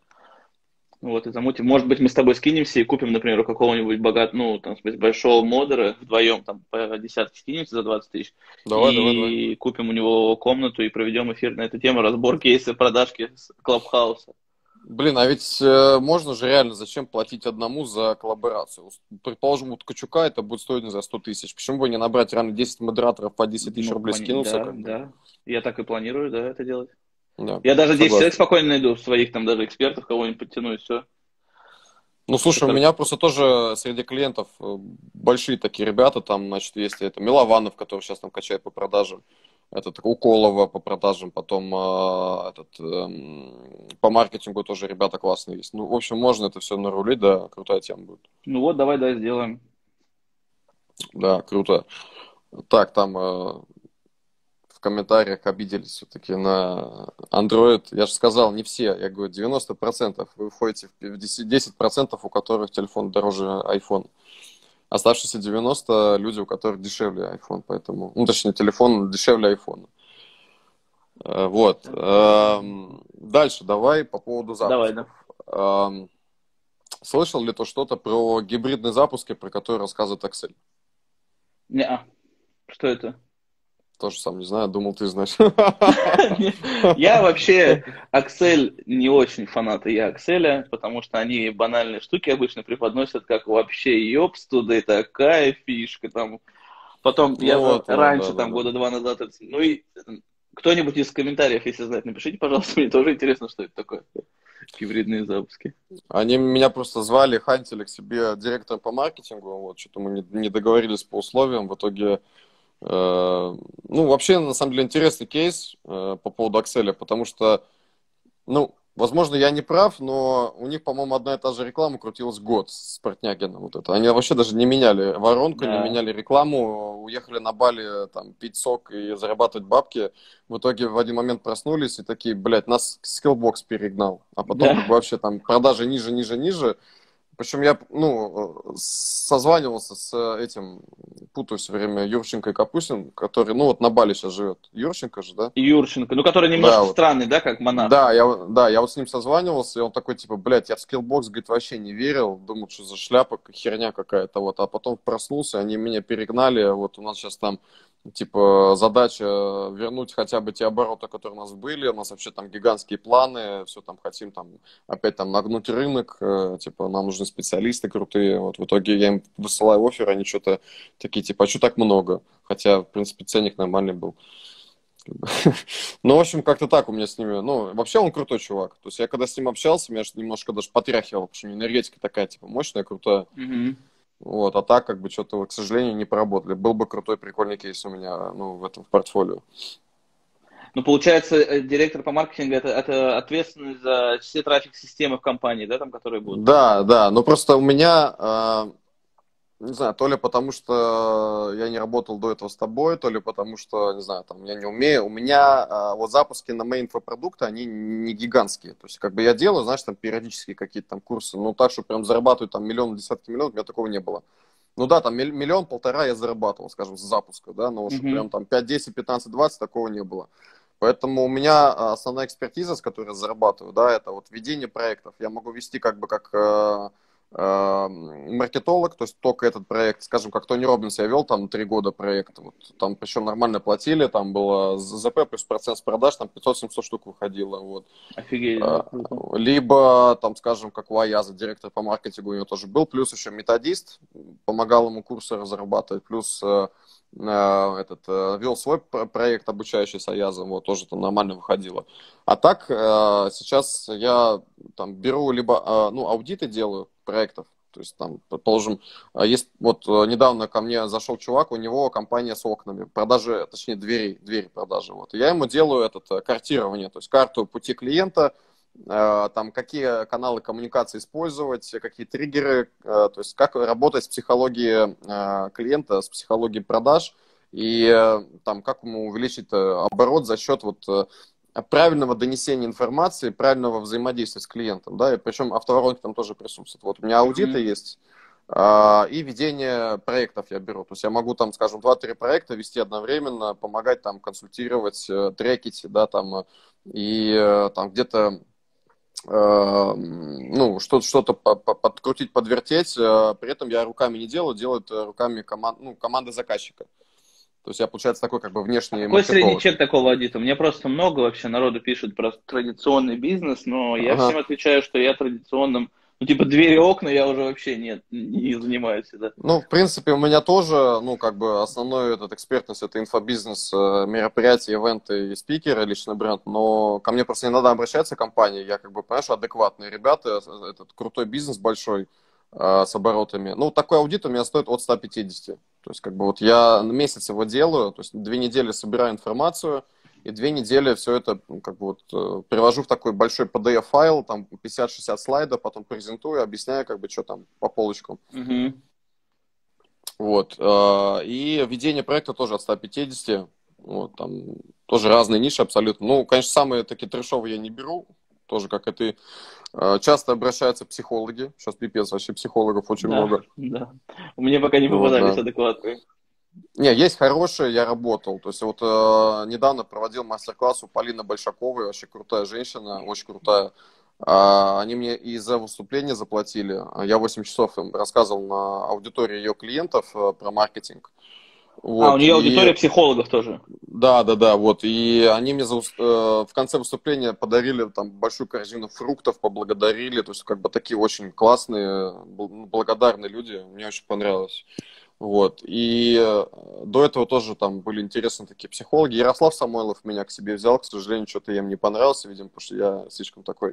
Вот, и замутим. Может быть, мы с тобой скинемся и купим, например, у какого-нибудь богат, ну, там, в смысле, большого модера вдвоем, там, по десятке скинемся за двадцать тысяч, Давай, давай, давай. и купим у него комнату и проведем эфир на эту тему, разбор кейса продажки с Клабхауса. Блин, а ведь э, можно же реально, зачем платить одному за коллаборацию? Предположим, у Ткачука это будет стоить, не знаю, сто тысяч. Почему бы не набрать реально десять модераторов по десять тысяч Ну, рублей пони- скинуться, да, как бы? да. Я так и планирую, да, это делать. Да, Я даже десять человек согласен. спокойно найду, своих там даже экспертов, кого-нибудь подтяну, и все. Ну, слушай, у меня просто тоже среди клиентов э, большие такие ребята, там, значит, если это Милованов, который сейчас там качает по продажам, этот Уколова по продажам, потом э, этот, эм, по маркетингу тоже ребята классные есть. Ну, в общем, можно это все нарулить, да, крутая тема будет. Ну вот, давай, да, сделаем. Да, круто. Так, там э, в комментариях обиделись все-таки на Android. Я же сказал, не все, я говорю, девяносто процентов вы входите в десять процентов, у которых телефон дороже iPhone. Оставшиеся девяносто люди, у которых дешевле iPhone, поэтому, ну, точнее, телефон дешевле iPhone. Э, Вот. Так, Эм, Дальше давай по поводу давай, запусков. да. Эм, Слышал ли ты что-то про гибридные запуски, про которые рассказывает Excel? Не, что это? Тоже сам не знаю, думал, ты знаешь. Я вообще Excel не очень фанат я Excel, потому что они банальные штуки обычно преподносят как вообще ёпс, туда и такая фишка там. Потом Ну я вот, вот, раньше, да, да, там да. года два назад, ну и кто-нибудь из комментариев, если знает, напишите, пожалуйста, мне тоже интересно, что это такое. Гибридные запуски. Они меня просто звали, хантили к себе директором по маркетингу, вот, что-то мы не, не договорились по условиям, в итоге, э, ну, вообще, на самом деле, интересный кейс э, по поводу Excel, потому что, ну, возможно, я не прав, но у них, по-моему, одна и та же реклама крутилась год с Портнягиным, вот это. Они вообще даже не меняли воронку, не Да. меняли рекламу, уехали на Бали, там, пить сок и зарабатывать бабки. В итоге в один момент проснулись и такие, блядь, нас Skillbox перегнал. А потом как бы Да. вообще там продажи ниже, ниже, ниже. Причем я, ну, созванивался с этим, путаю все время, Юрченко и Капустин, который, ну, вот на Бали сейчас живет. Юрченко же, да? Юрченко, ну который Да, немножко вот. странный, да, как монах. Да, я, вот- да, я вот с ним созванивался, и он такой, типа, блядь, я в Skillbox, говорит, вообще не верил, думал, что за шляпа, херня какая-то, вот, а потом проснулся, они меня перегнали, вот у нас сейчас там, типа, задача вернуть хотя бы те обороты, которые у нас были, у нас вообще там гигантские планы, все там хотим там опять там нагнуть рынок, э, типа, нам нужны специалисты крутые, вот, в итоге я им высылаю оффер, они что-то такие, типа, а что так много, хотя, в принципе, ценник нормальный был. Ну, в общем, как-то так у меня с ними. Ну, вообще он крутой чувак. То есть я когда с ним общался, меня аж немножко даже потряхивало, потому что энергетика такая, типа, мощная, крутая. Мгм. Вот, а так, как бы, что-то, к сожалению, не поработали. Был бы крутой, прикольный кейс у меня, ну, в этом, в портфолио. Ну, получается, э, директор по маркетингу это, это ответственность за все трафик-системы в компании, да, там, которые будут. Да, да, но просто у меня, а, не знаю, то ли потому, что я не работал до этого с тобой, то ли потому, что, не знаю, там, я не умею. У меня а, вот запуски на мои инфопродукты, они не гигантские. То есть, как бы я делаю, знаешь, там, периодически какие-то там курсы, но так, что прям зарабатываю там миллион, десятки миллионов, у меня такого не было. Ну да, там миль- миллион-полтора я зарабатывал, скажем, с запуска, да, но что Мгм. прям там пять, десять, пятнадцать, двадцать такого не было. Поэтому у меня а, основная экспертиза, с которой я зарабатываю, да, это вот ведение проектов. Я могу вести как бы как э, э, маркетолог, то есть только этот проект, скажем, как Тони Роббинс я вел там три года проект, вот, там причем нормально платили, там было ЗП плюс процент с продаж, там пятьсот-семьсот штук выходило, вот. Офигеть, да, А, круто. Либо, там, скажем, как у Аяза, директор по маркетингу у него тоже был, плюс еще методист, помогал ему курсы разрабатывать, плюс э, э, этот, э, вел свой п- проект, обучающий с Аязом, вот, тоже там нормально выходило. А так, э, сейчас я там беру либо, э, ну, аудиты делаю проектов, то есть там, предположим, э, есть, вот э, недавно ко мне зашел чувак, у него компания с окнами, продажи, точнее, дверей, двери продажи, вот. И я ему делаю этот, э, картирование, то есть карту пути клиента, э, там, какие каналы коммуникации использовать, какие триггеры, э, то есть как работать с психологией э, клиента, с психологией продаж, и э, там, как ему увеличить э, оборот за счет вот э, правильного донесения информации, правильного взаимодействия с клиентом, да, и причем автоворонки там тоже присутствуют. Вот у меня аудиты Мгм. есть, а, и ведение проектов я беру. То есть я могу там, скажем, два-три проекта вести одновременно, помогать там консультировать, э, трекить, да, там, э, и э, там где-то э, ну, что- что-то по- по- подкрутить, подвертеть. э, При этом я руками не делаю, делают э, руками команд, ну, команда заказчика. То есть я, получается, такой как бы А внешний какой средний маркетолог. чек такого аудита? Мне просто много вообще народу пишут про традиционный бизнес, но я Ага. всем отвечаю, что я традиционным, ну, типа, двери, окна я уже вообще нет, не занимаюсь, да. Ну, в принципе, у меня тоже, ну, как бы основной этот экспертность это инфобизнес, э, мероприятия, ивенты и спикеры, личный бренд, но ко мне просто не надо обращаться компании, я как бы, понимаешь, адекватные ребята, э, этот крутой бизнес большой э, с оборотами. Ну, такой аудит у меня стоит от ста пятидесяти. То есть, как бы вот я на месяц его делаю, то есть две недели собираю информацию, и две недели все это ну, как бы вот э, перевожу в такой большой пи ди эф-файл, там пятьдесят-шестьдесят слайдов, потом презентую, объясняю, как бы, что там по полочкам. Мгм. Вот. э, И ведение проекта тоже от ста пятидесяти. Вот, там тоже разные ниши абсолютно. Ну, конечно, самые такие трешовые я не беру. Тоже, как и ты. Э, Часто обращаются психологи. Сейчас пипец, вообще психологов очень Да, много. да. Мне пока не Вот, попадались да. адекватные. Не, есть хорошие, я работал. То есть вот э, недавно проводил мастер-класс у Полины Большаковой, вообще крутая женщина, очень крутая. А, Они мне и за выступление заплатили. Я восемь часов им рассказывал на аудитории ее клиентов э, про маркетинг. А, у Вот, нее и аудитория психологов тоже. да, да, да, вот, и они мне за, выс- э, в конце выступления подарили там большую корзину фруктов, поблагодарили, то есть как бы такие очень классные, бл- благодарные люди, мне очень понравилось. Вот. И э, до этого тоже там были интересные такие психологи. Ярослав Самойлов меня к себе взял, к сожалению, что-то я им не понравился, видимо, потому что я слишком такой,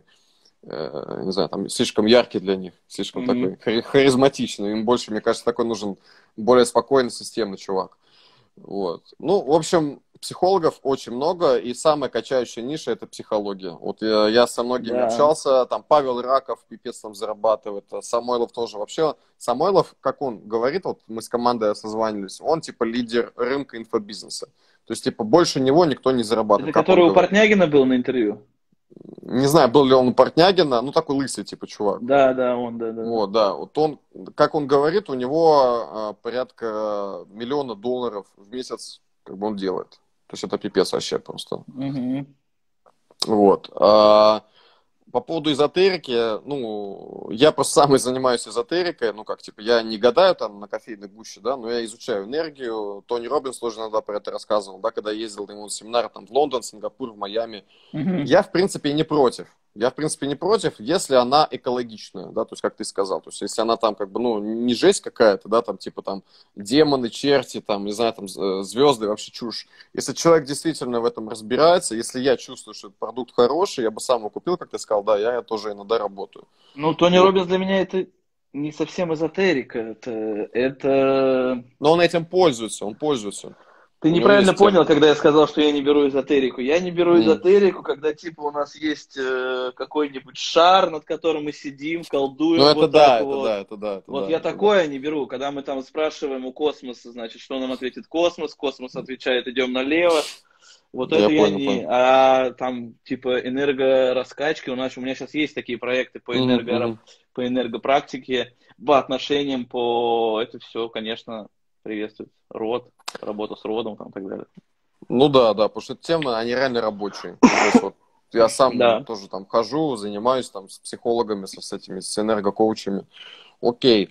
э, не знаю, там, слишком яркий для них, слишком Мгм. такой хари- харизматичный. Им больше, мне кажется, такой нужен более спокойный, системный чувак. Вот. Ну, в общем, психологов очень много, и самая качающая ниша – это психология. Вот я, я со многими Да. общался, там Павел Раков пипец там зарабатывает, а Самойлов тоже. Вообще, Самойлов, как он говорит, вот мы с командой созванивались, он типа лидер рынка инфобизнеса. То есть, типа, больше него никто не зарабатывает, Это как он который у говорит. Портнягина был на интервью? Не знаю, был ли он у Портнягина, ну, такой лысый, типа, чувак. Да, да, он, да, да. Вот, да, вот он, как он говорит, у него а, порядка миллиона долларов в месяц, как бы он делает. То есть это пипец вообще просто. Мгм. Вот. А, по поводу эзотерики, ну, я просто сам и занимаюсь эзотерикой, ну, как, типа, я не гадаю там на кофейной гуще, да, но я изучаю энергию. Тони Роббинс тоже иногда про это рассказывал, да, когда я ездил на его семинар там в Лондон, Сингапур, в Майами. Мгм. Я, в принципе, не против. Я, в принципе, не против, если она экологичная, да, то есть, как ты сказал, то есть, если она там, как бы, ну, не жесть какая-то, да, там, типа, там, демоны, черти, там, не знаю, там, з- звезды, вообще чушь. Если человек действительно в этом разбирается, если я чувствую, что этот продукт хороший, я бы сам его купил, как ты сказал, да, я тоже иногда работаю. Ну, Тони Вот. Роббинс для меня это не совсем эзотерика. Это, это... Но он этим пользуется, он пользуется. Ты У него неправильно есть тема. понял, когда я сказал, что я не беру эзотерику. Я не беру М. эзотерику, когда типа у нас есть э, какой-нибудь шар, над которым мы сидим, Ну, колдуем это вот так да, это вот. да, это да, это Вот да, я это да. такое не беру, когда мы там спрашиваем у космоса, значит, что нам ответит космос, космос отвечает, идем налево. Вот Я это я понял, не... понял. А там типа энергораскачки, у нас у меня сейчас есть такие проекты по, Мгм, энерго, мгм. по энергопрактике, по отношениям, по... Это все, конечно, приветствует род, работа с родом там, и так далее. Ну да, да, потому что темы, они реально рабочие. Ну, то есть вот я сам Да. тоже там хожу, занимаюсь там с психологами, со, с этими, с энергокоучами. Окей.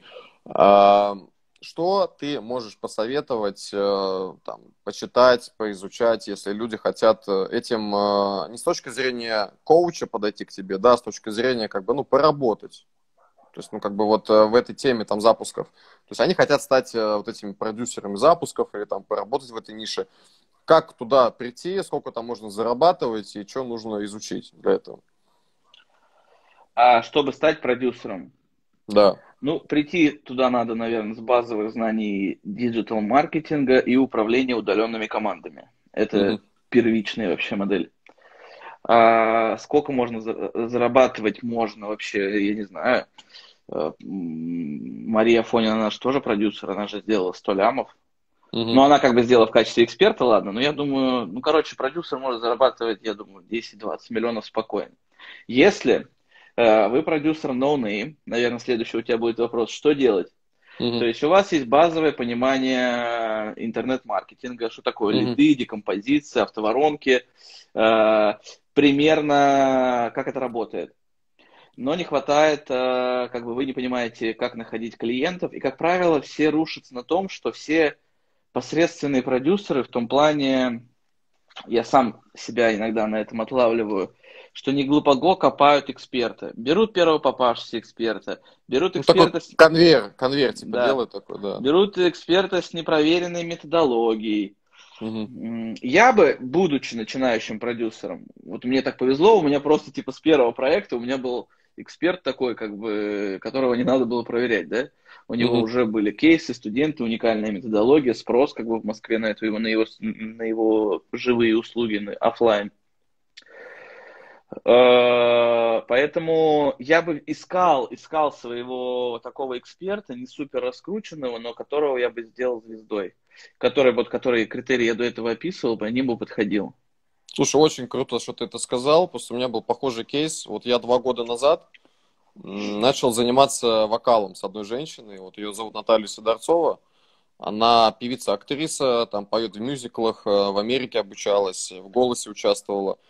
А, что ты можешь посоветовать, э, там, почитать, поизучать, если люди хотят э, этим э, не с точки зрения коуча подойти к тебе, да, а с точки зрения как бы, ну, поработать. То есть, ну, как бы вот э, в этой теме там запусков. То есть они хотят стать э, вот этими продюсерами запусков или там поработать в этой нише. Как туда прийти, сколько там можно зарабатывать и что нужно изучить для этого? А чтобы стать продюсером, Да. ну, прийти туда надо, наверное, с базовых знаний диджитал-маркетинга и управления удаленными командами. Это Мгм. первичная вообще модель. А сколько можно за- зарабатывать можно вообще, я не знаю. Э, м, Мария Афонина, она же тоже продюсер, она же сделала сто лямов. Мгм. Но она как бы сделала в качестве эксперта, ладно. Но я думаю, ну, короче, продюсер может зарабатывать, я думаю, десять-двадцать миллионов спокойно. Если э, вы продюсер no name, наверное, следующий у тебя будет вопрос, что делать? То Мгм. есть у вас есть базовое понимание интернет-маркетинга, что такое Мгм. лиды, декомпозиция, автоворонки, э, примерно как это работает. Но не хватает, э, как бы вы не понимаете, как находить клиентов. И, как правило, все рушатся на том, что все посредственные продюсеры в том плане, я сам себя иногда на этом отлавливаю, что не глубоко копают эксперты. Берут первого попавшегося эксперта, берут Ну, такой эксперта с, конвейер, конвейер типа да, делает такой, да. берут эксперта с непроверенной методологией. Мгм. М, Я бы, будучи начинающим продюсером, вот мне так повезло, у меня просто типа с первого проекта у меня был эксперт такой, как бы, которого не надо было проверять, да? У него Мгм. уже были кейсы, студенты, уникальная методология, спрос как бы в Москве на, эту, его, на, его, на его живые услуги, на оффлайн. Э, Поэтому я бы искал, искал своего такого эксперта, не супер раскрученного, но которого я бы сделал звездой. Который, вот, который критерии я до этого описывал, по ним бы подходил. Слушай, очень круто, что ты это сказал, потому что у меня был похожий кейс. Вот я два года назад м, начал заниматься вокалом с одной женщиной. Вот ее зовут Наталья Сидорцова. Она певица-актриса, там поет в мюзиклах, э, в Америке обучалась, в «Голосе» участвовала.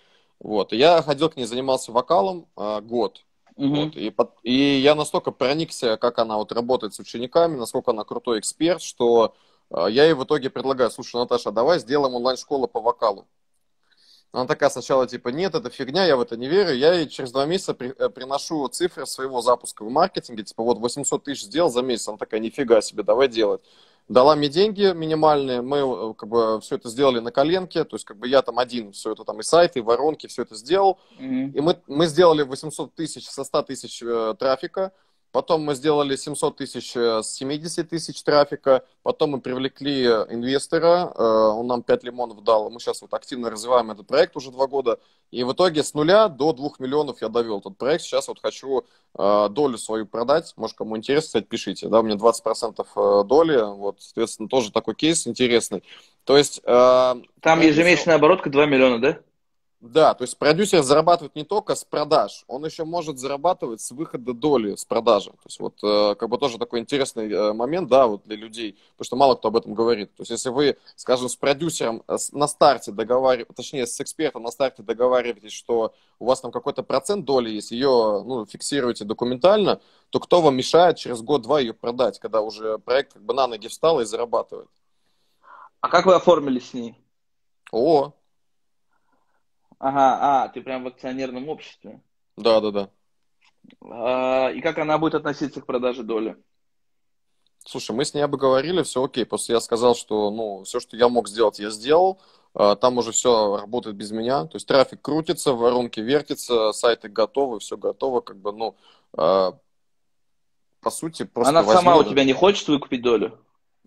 Вот. И я ходил к ней, занимался вокалом э, год. Угу. Вот. И, под- и я настолько проникся, как она вот работает с учениками, насколько она крутой эксперт, что э, я ей в итоге предлагаю: слушай, Наташа, давай сделаем онлайн-школу по вокалу. Она такая сначала типа: нет, это фигня, я в это не верю. Я ей через два месяца при- э, приношу цифры своего запуска в маркетинге, типа вот восемьсот тысяч сделал за месяц. Она такая: нифига себе, давай делать. Дала мне деньги минимальные, мы э, как бы все это сделали на коленке, то есть как бы я там один все это там и сайты, и воронки, все это сделал. Угу. И мы, мы сделали восемьсот тысяч со ста тысяч э, трафика. Потом мы сделали семьсот тысяч э, с семидесяти тысяч трафика. Потом мы привлекли инвестора. Э, он нам пять лимонов дал. Мы сейчас вот активно развиваем этот проект уже два года. И в итоге с нуля до двух миллионов я довел этот проект. Сейчас вот хочу э, долю свою продать. Может, кому интересно, кстати, пишите. Да, у меня двадцать процентов э, доли. Вот, соответственно, тоже такой кейс интересный. То есть... Э, Там продюсер... ежемесячная оборотка два миллиона, да? Да, то есть продюсер зарабатывает не только с продаж, он еще может зарабатывать с выхода доли с продажи. То есть вот э, как бы тоже такой интересный э, момент, да, вот для людей, потому что мало кто об этом говорит. То есть если вы, скажем, с продюсером э, с- на старте договариваетесь, точнее с экспертом на старте договариваетесь, что у вас там какой-то процент доли есть, ее, ну, фиксируете документально, то кто вам мешает через год-два ее продать, когда уже проект как бы на ноги встал и зарабатывает? А как вы оформились с ней? О, Ага, а, ты прям в акционерном обществе. да-да-да. А, и как она будет относиться к продаже доли? Слушай, мы с ней обговорили, все окей. Просто я сказал, что, ну, все, что я мог сделать, я сделал. А, Там уже все работает без меня. То есть трафик крутится, воронки вертятся, сайты готовы, все готово. Как бы, ну, а, по сути, просто Она сама возьми. у тебя не хочет выкупить долю?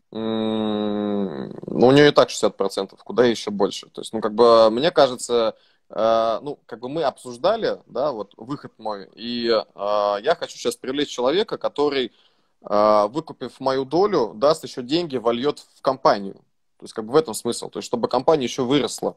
м, Ну, у нее и так шестьдесят процентов, куда еще больше. То есть, ну, как бы, мне кажется, а, ну, как бы мы обсуждали, да, вот выход мой. И а, я хочу сейчас привлечь человека, который, а, выкупив мою долю, даст еще деньги, вольет в компанию. То есть, как бы в этом смысл. То есть, чтобы компания еще выросла.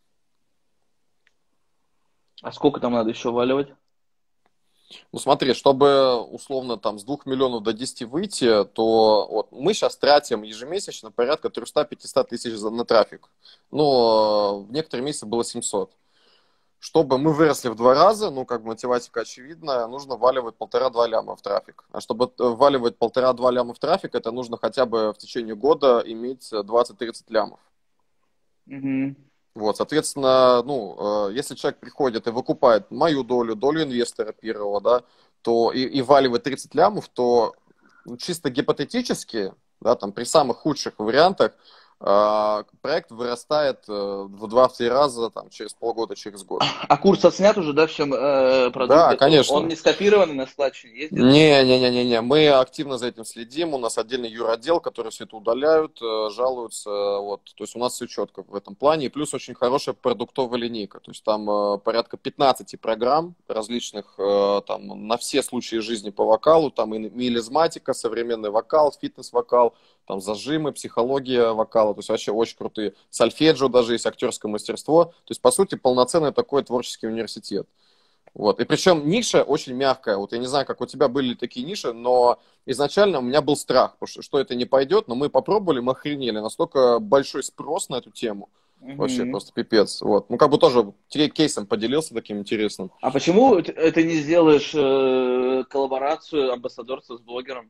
А сколько там надо еще валивать? Ну, смотри, чтобы условно там с двух миллионов до десяти выйти, то вот мы сейчас тратим ежемесячно порядка триста-пятьдесят тысяч за- на трафик. Но в некоторые месяцы было семьсот. Чтобы мы выросли в два раза, ну, как бы математика очевидная, нужно валивать полтора-два ляма в трафик. А чтобы э, валивать полтора-два ляма в трафик, это нужно хотя бы в течение года иметь двадцать-тридцать лямов. Угу. Вот, соответственно, ну, э, если человек приходит и выкупает мою долю, долю инвестора первого, да, то и, и валивает тридцать лямов, то, ну, чисто гипотетически, да, там при самых худших вариантах, э, проект вырастает э, в два-три раза там, через полгода, через год. А курс отснят уже, да, все, э, продукт Да, готов? Он конечно. не скопированный на складчине есть где-то? Не-не-не-не-не, мы активно за этим следим, у нас отдельный юротдел, который все это удаляют, э, жалуются, вот, то есть у нас все четко в этом плане, и плюс очень хорошая продуктовая линейка, то есть там э, порядка пятнадцать программ различных, э, там, на все случаи жизни по вокалу, там и мелизматика, современный вокал, фитнес-вокал, там зажимы, психология вокала, то есть вообще очень крутые, сольфеджио даже есть, актерское мастерство, то есть по сути полноценный такой творческий университет. Вот. И причем ниша очень мягкая. Вот я не знаю, как у тебя были такие ниши, но изначально у меня был страх, потому что, что это не пойдет, но мы попробовали, мы охренели. Настолько большой спрос на эту тему. Вообще Угу. просто пипец. Вот. Ну, как бы тоже те- кейсом поделился таким интересным. А почему т- ты не сделаешь э, коллаборацию амбассадорства с блогером?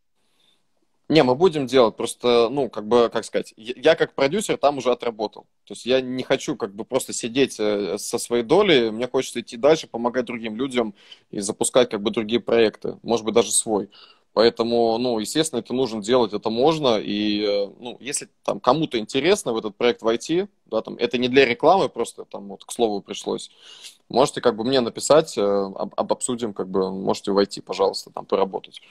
Не, мы будем делать, просто, ну, как бы, как сказать, я, я как продюсер там уже отработал. То есть я не хочу как бы просто сидеть э, со своей долей, мне хочется идти дальше, помогать другим людям и запускать как бы другие проекты, может быть, даже свой. Поэтому, ну, естественно, это нужно делать, это можно, и, э, ну, если там кому-то интересно в этот проект войти, да, там, это не для рекламы, просто там вот к слову пришлось, можете как бы мне написать, э, об, об- обсудим, как бы, можете войти, пожалуйста, там, поработать.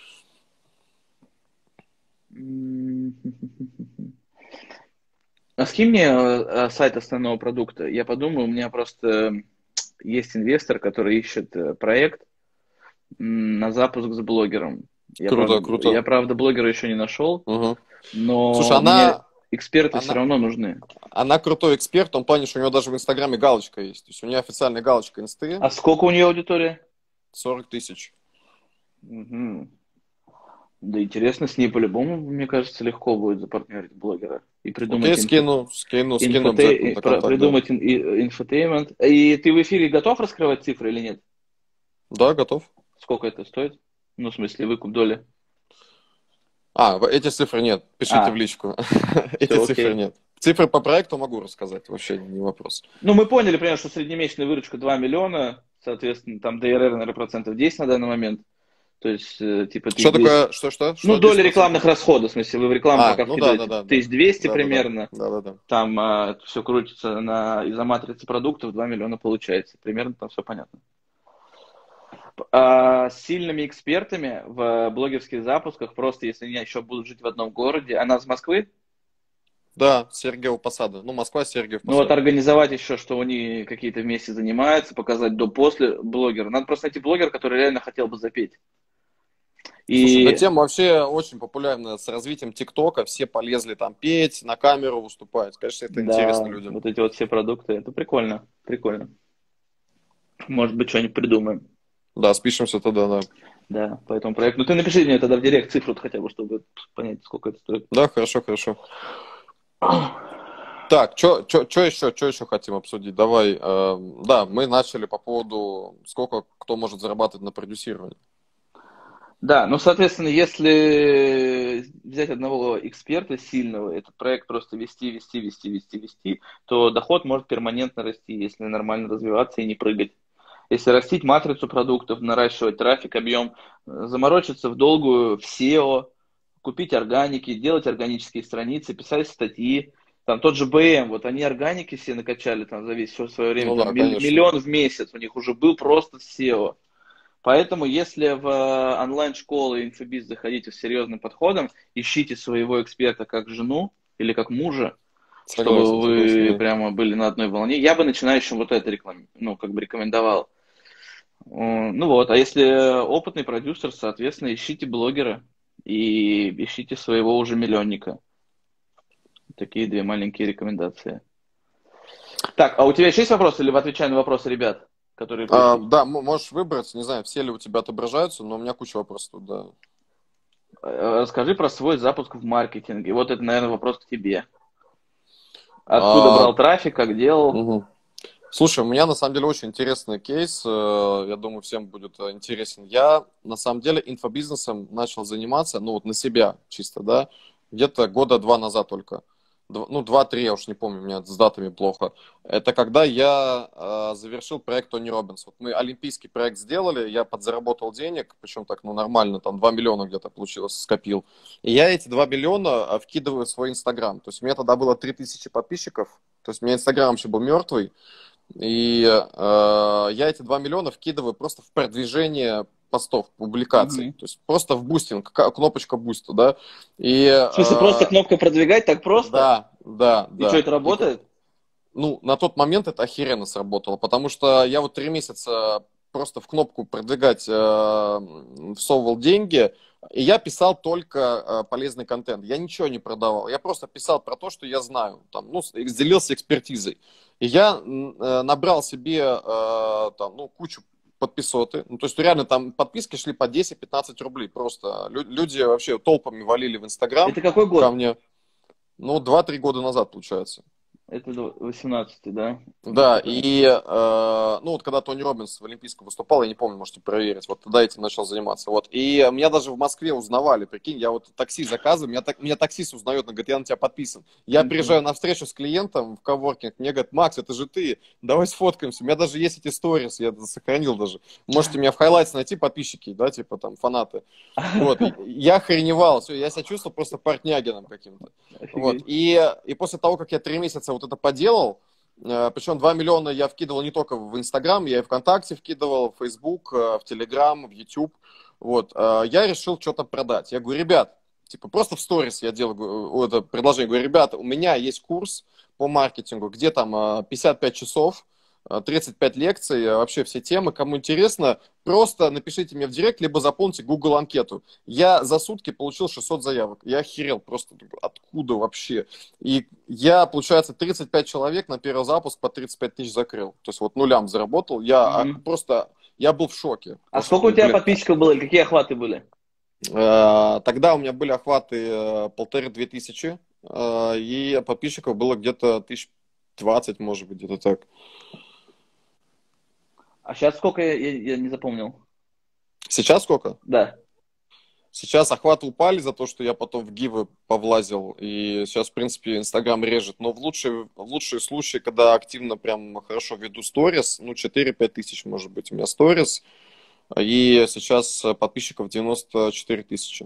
М. А скинь мне э, сайт основного продукта. Я подумаю, у меня просто есть инвестор, который ищет э, проект м, на запуск с блогером. Я Круто, правда, я круто. правда блогера еще не нашел, Мгм. Слушай, но мне она, эксперты все она, равно нужны. она крутой эксперт в том плане, что у него даже в Инстаграме галочка есть. То есть у нее официальная галочка инсты А сколько у нее аудитория? сорок тысяч. Мгм. Да интересно, с ней по-любому, мне кажется, легко будет запартнерить блогера и придумать Окей, инфо, скину, скину, скину обязательно инфоте- на про- контакт, да. придумать ин- и- инфотеймент. И ты в эфире готов раскрывать цифры или нет? Да, готов. Сколько это стоит? Ну, в смысле, выкуп доли. А, в- эти цифры нет. Пишите в А, личку. Эти все, цифры окей. нет. Цифры по проекту могу рассказать, вообще не вопрос. Ну, мы поняли, примерно, что среднемесячная выручка два миллиона, соответственно, там ди эр эр, наверное, процентов десять на данный момент. То есть, э, типа, Что тысяч двести. такое, что, что? Ну, Что, доля десять процентов? рекламных расходов, в смысле, вы в рекламу А, пока ну да, да, вкидываете да, да. тысяч двести Да, да, да. примерно, Да, да, да. там а, все крутится на, из-за матрицы продуктов, два миллиона получается. Примерно там все понятно. А, с сильными экспертами в блогерских запусках, просто если они еще будут жить в одном городе, она из Москвы, Да, Сергиево Посада. Ну, Москва, Сергиев ну вот Посад. организовать еще, что они какие-то вместе занимаются, показать до-после блогера. Надо просто найти блогера, который реально хотел бы запеть. Слушай, да И тема вообще очень популярная с развитием ТикТока. Все полезли там петь, на камеру выступать. Конечно, это интересно да, людям. вот эти вот все продукты, это прикольно, прикольно. Может быть, что-нибудь придумаем. Да, спишемся тогда, да. Да, по этому проекту. Ну, ты напиши мне тогда в директ цифру хотя бы, чтобы понять, сколько это стоит. Да, хорошо, хорошо. Так, что еще, что еще хотим обсудить? Давай. Э, да, мы начали по поводу, сколько кто может зарабатывать на продюсировании. Да, ну, соответственно, если взять одного эксперта сильного, этот проект просто вести, вести, вести, вести, вести, то доход может перманентно расти, если нормально развиваться и не прыгать. Если растить матрицу продуктов, наращивать трафик, объем, заморочиться в долгую в сео, купить органики, делать органические страницы, писать статьи. Там тот же бэ эм, вот они органики все накачали там за весь все свое время, Ну там да, милли- конечно. миллион в месяц у них уже был просто сео. Поэтому, если в онлайн-школы инфобиз заходите с серьезным подходом, ищите своего эксперта как жену или как мужа, чтобы Согласен, согласен, вы да. прямо были на одной волне. Я бы начинающим вот это реклам... ну, как бы рекомендовал. Э, Ну вот, а если опытный продюсер, соответственно, ищите блогера и ищите своего уже миллионника. Такие две маленькие рекомендации. Так, а у тебя еще есть вопросы, или отвечаю на вопросы ребят, которые А, пришли? да, м- можешь выбрать, не знаю, все ли у тебя отображаются, но у меня куча вопросов тут, да. Э, Расскажи про свой запуск в маркетинге. Вот это, наверное, вопрос к тебе. Откуда А, брал трафик, как делал? мгм. Слушай, у меня на самом деле очень интересный кейс, э, я думаю, всем будет э, интересен. Я на самом деле инфобизнесом начал заниматься, ну вот на себя чисто, да, где-то года два назад только. Дв- Ну, два-три, я уж не помню, у меня с датами плохо. Это когда я э, завершил проект Тони Роббинс. Вот мы олимпийский проект сделали, я подзаработал денег, причем так, ну, нормально, там два миллиона где-то получилось, скопил. И я эти два миллиона э, вкидываю в свой Инстаграм. То есть у меня тогда было три тысячи подписчиков, то есть у меня Инстаграм еще был мертвый. И э, я эти два миллиона вкидываю просто в продвижение постов, публикаций. Мгм. То есть просто в бустинг, к- кнопочка буста, да. И В смысле, просто э, кнопка продвигать так просто? да, да, И что, да. это И, п- работает? ну, на тот момент это охеренно сработало, потому что я вот три месяца просто в кнопку продвигать э, всовывал деньги, и я писал только э, полезный контент. Я ничего не продавал. Я просто писал про то, что я знаю. Там, ну, с- делился экспертизой. И я м, э, набрал себе э, там, ну, кучу подписоты. Ну, то есть реально там подписки шли по десять-пятнадцать рублей. Просто Лю- люди вообще толпами валили в Инстаграм Это какой ко год? мне. Ну, два-три года назад, получается. Это восемнадцатый, да? Да, Ну-ка. и э, ну вот когда Тони Роббинс в Олимпийском выступал, я не помню, можете проверить, вот тогда этим начал заниматься. Вот. И меня даже в Москве узнавали, прикинь, я вот такси заказываю, меня, так, меня таксист узнает, он говорит, я на тебя подписан. Я Мгм. приезжаю на встречу с клиентом в коворкинг, мне говорят, Макс, это же ты, давай сфоткаемся. У меня даже есть эти сторис, я сохранил даже. Можете меня в хайлайтс найти, подписчики, да, типа там фанаты. Вот, и я охреневал, все, я себя чувствовал просто партнягином каким-то. Вот, Офигеть. и, и после того, как я три месяца вот это поделал, э, причем два миллиона я вкидывал не только в Инстаграм, я и ВКонтакте вкидывал, в Фейсбук, э, в Телеграм, в Ютуб. Вот, э, я решил что-то продать. Я говорю, ребят, типа просто в сторис я делаю говорю, это предложение, говорю, ребята, у меня есть курс по маркетингу, где там э, пятьдесят пять часов, э, тридцать пять лекций, э, вообще все темы, кому интересно, просто напишите мне в директ, либо заполните Google анкету. Я за сутки получил шестьсот заявок. Я охерел просто, откуда вообще? И я, получается, тридцать пять человек на первый запуск по тридцать пять тысяч закрыл. То есть вот нулям заработал. Я а, Мгм. просто, я был в шоке. А Просто сколько у думаю, тебя блин, подписчиков было? И какие охваты были? Э, Тогда у меня были охваты э, полторы-две тысячи, э, и подписчиков было где-то тысяч двадцать, может быть, где-то так. А сейчас сколько, я, я, я не запомнил. Сейчас сколько? Да. Сейчас охваты упали за то, что я потом в гивы повлазил, и сейчас, в принципе, Инстаграм режет. Но в лучшие, в лучшие случаи, когда активно прям хорошо веду сторис, ну, четыре-пять тысяч, может быть, у меня сторис, и сейчас подписчиков девяносто четыре тысячи.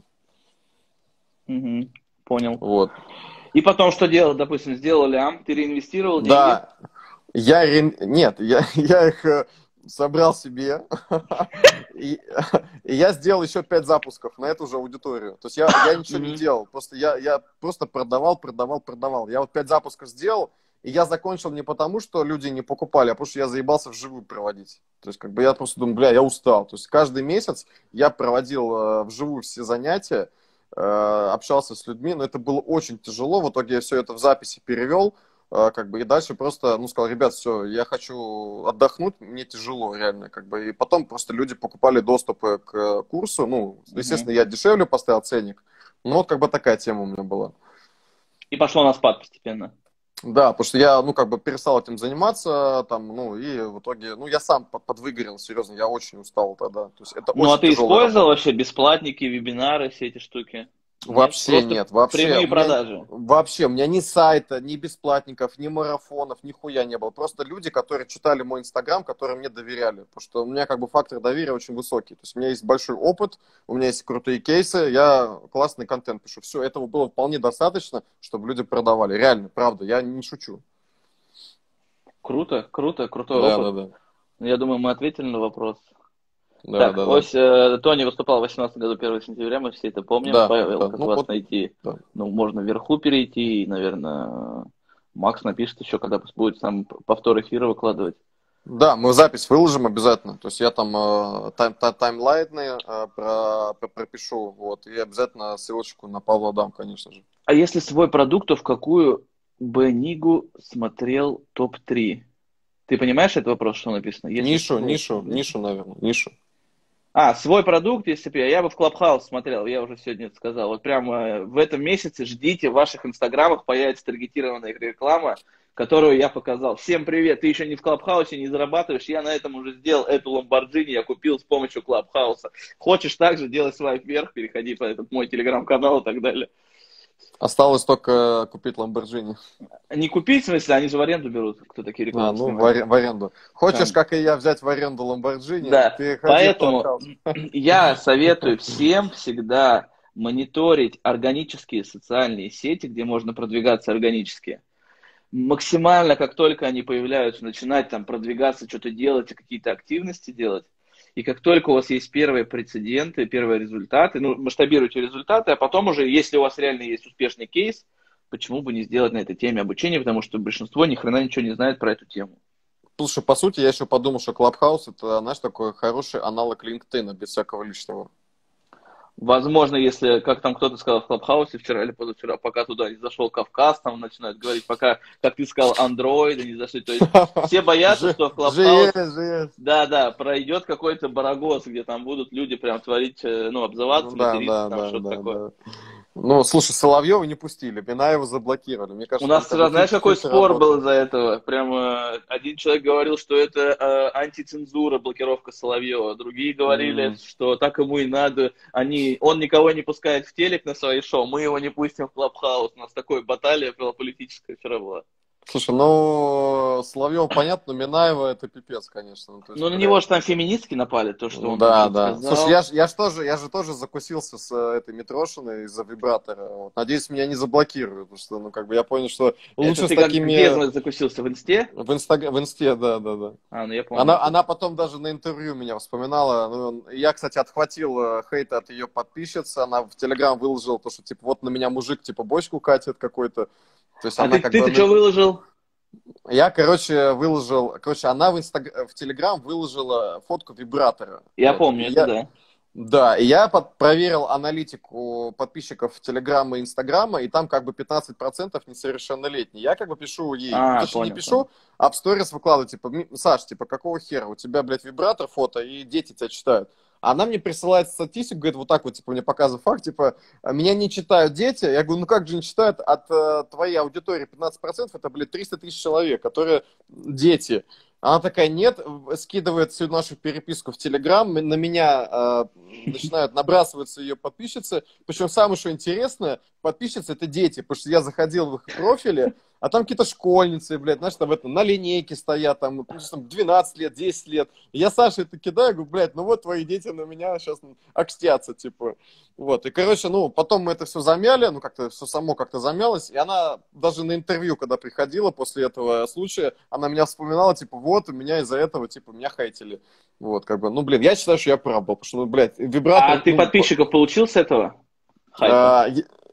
Угу. Понял. Вот. И потом что делал, допустим, сделал лям, ты реинвестировал деньги? Да, я, ре- нет, я, я их э, собрал себе, и, и я сделал еще пять запусков на эту же аудиторию. То есть я, я ничего не Мгм. делал, просто я, я просто продавал, продавал, продавал. Я вот пять запусков сделал, и я закончил не потому, что люди не покупали, а потому что я заебался вживую проводить. То есть как бы я просто думаю, бля, я устал. То есть каждый месяц я проводил э, вживую все занятия, э, общался с людьми, но это было очень тяжело. В итоге я все это в записи перевел, э, как бы, и дальше просто, ну, сказал, ребят, все, я хочу отдохнуть, мне тяжело, реально, как бы, и потом просто люди покупали доступы к курсу, ну, Мгм. естественно, я дешевле поставил ценник, но вот как бы такая тема у меня была. И пошло на спад постепенно. Да, потому что я, ну, как бы перестал этим заниматься, там, ну, и в итоге, ну, я сам под- подвыгорел, серьезно, я очень устал тогда, то есть это Ну, а очень ты тяжелая использовал работа. вообще бесплатники, вебинары, все эти штуки? Нет? Вообще Просто нет, вообще, прямые у меня, продажи. вообще, у меня ни сайта, ни бесплатников, ни марафонов, нихуя не было. Просто люди, которые читали мой инстаграм, которые мне доверяли. Потому что у меня как бы фактор доверия очень высокий. То есть у меня есть большой опыт, у меня есть крутые кейсы, я классный контент пишу. Все, этого было вполне достаточно, чтобы люди продавали. Реально, правда, я не шучу. Круто, круто, крутой Да, опыт. да, да. Ну, я думаю, мы ответили на вопрос. Да, Так, да, да. ось, э, Тони выступал в две тысячи восемнадцатом году, первого сентября, мы все это помним. Да, Павел, да. как Ну вас вот, найти? да. Ну, можно вверху перейти, и, наверное, Макс напишет еще, когда будет сам повтор эфира выкладывать. Да, мы запись выложим обязательно. То есть я там э, тайм, та- таймлайны э, про, про- пропишу, вот, и обязательно ссылочку на Павла дам, конечно же. А если свой продукт, то в какую бы нигу смотрел топ три? Ты понимаешь этот вопрос, что написано? Если Нишу, свой нишу, продукт. нишу, наверное, нишу. А, свой продукт, если бы я, я бы в Clubhouse смотрел, я уже сегодня это сказал. Вот прямо в этом месяце ждите, в ваших инстаграмах появится таргетированная реклама, которую я показал. Всем привет, ты еще не в Клабхаусе, не зарабатываешь, я на этом уже сделал эту Ламборджини, я купил с помощью Клабхауса. Хочешь также, делай свайп вверх, переходи по этот мой телеграм-канал и так далее. Осталось только купить Ламборджини. Не купить, в смысле, они же в аренду берут, кто такие А, рекламы ну, в, снимает. аре- в аренду. Хочешь, Там. как и я, взять в аренду Ламборджини, Да, переходи в поэтому Клабхаус. я советую всем всегда мониторить органические социальные сети, где можно продвигаться органически. Максимально, как только они появляются, начинать там продвигаться, что-то делать, какие-то активности делать. И как только у вас есть первые прецеденты, первые результаты, ну, масштабируйте результаты, а потом уже, если у вас реально есть успешный кейс, почему бы не сделать на этой теме обучение, потому что большинство ни хрена ничего не знает про эту тему. Слушай, по сути, я еще подумал, что Клабхаус это, знаешь, такой хороший аналог LinkedIn, без всякого лишнего. Возможно, если, как там кто-то сказал в Клабхаусе вчера или позавчера, пока туда не зашел Кавказ, там начинают говорить, пока, как ты сказал, андроиды не зашли. То есть все боятся, Ж- что в Клабхаус, жесть, жесть. да, да, пройдет какой-то барагоз, где там будут люди прям творить, э, ну, Ну обзываться, да, материться, да, там да, что-то да, такое. да. Ну, слушай, Соловьева не пустили, Минаева заблокировали. Мне У кажется, там нас как бы вчера, знаешь, фильтр, какой фильтр спор был работает. из-за этого? Прямо один человек говорил, что это э, антицензура, блокировка Соловьева. Другие говорили, М. что так ему и надо. Они, он никого не пускает в телек на свои шоу, мы его не пустим в Клабхаус. У нас такой баталия была политическая вчера была. Слушай, ну, Соловьева понятно, но Минаева это пипец, конечно. Ну, то есть, Ну, на него блядь. же там феминистки напали, то, что Ну он там да, что-то да. Слушай, сказал. я, ж- я, ж тоже, я же тоже закусился с э, этой Митрошиной из-за вибратора. Вот. Надеюсь, меня не заблокируют, потому что, ну, как бы я понял, что Это лучше с ты как где такими закусился? В инсте? в, инстаг... в инсте, да, да, да. А, ну я помню Она, это. она потом даже на интервью меня вспоминала. Ну, я, кстати, отхватил э, хейт от ее подписчицы. Она в Телеграм выложила то, что, типа, вот на меня мужик, типа, бочку катит какой-то. То есть А она ты, как ты, бы... ты что ну, выложил? я, короче, выложил... Короче, она в, инстаг... в Телеграм выложила фотку вибратора. Я Вот. помню И это, я... да. Да, и я под... проверил аналитику подписчиков Телеграма и Инстаграма, и там как бы пятнадцать процентов несовершеннолетние. Я как бы пишу ей, ну, А, точнее, не понял, понял. пишу, а в сторис выкладываю, типа, «Ми- Саш, типа, какого хера, у тебя, блядь, вибратор, фото, и дети тебя читают». Она мне присылает статистику, говорит, вот так вот, типа, мне показывает факт, типа, меня не читают дети. Я говорю, ну как же не читают? От э, твоей аудитории пятнадцать процентов это, блядь, триста тысяч человек, которые дети. Она такая, нет, скидывает всю нашу переписку в Телеграм, на меня э, начинают набрасываться ее подписчицы. Причем самое, что интересное, подписчицы это дети, потому что я заходил в их профили, а там какие-то школьницы, блядь, знаешь, там это, на линейке стоят, там, там двенадцать лет, десять лет. И я Саше это кидаю, говорю, блядь, ну вот твои дети на меня сейчас окстятся, типа. Вот, и, короче, ну, потом мы это все замяли, ну, как-то все само как-то замялось, и она даже на интервью, когда приходила после этого случая, она меня вспоминала, типа, вот, у меня из-за этого, типа, меня хейтили. Вот, как бы, ну, блин, я считаю, что я прав был, потому что, ну, блядь, А вибратор... ты ну, подписчиков получил с этого хайпа? а,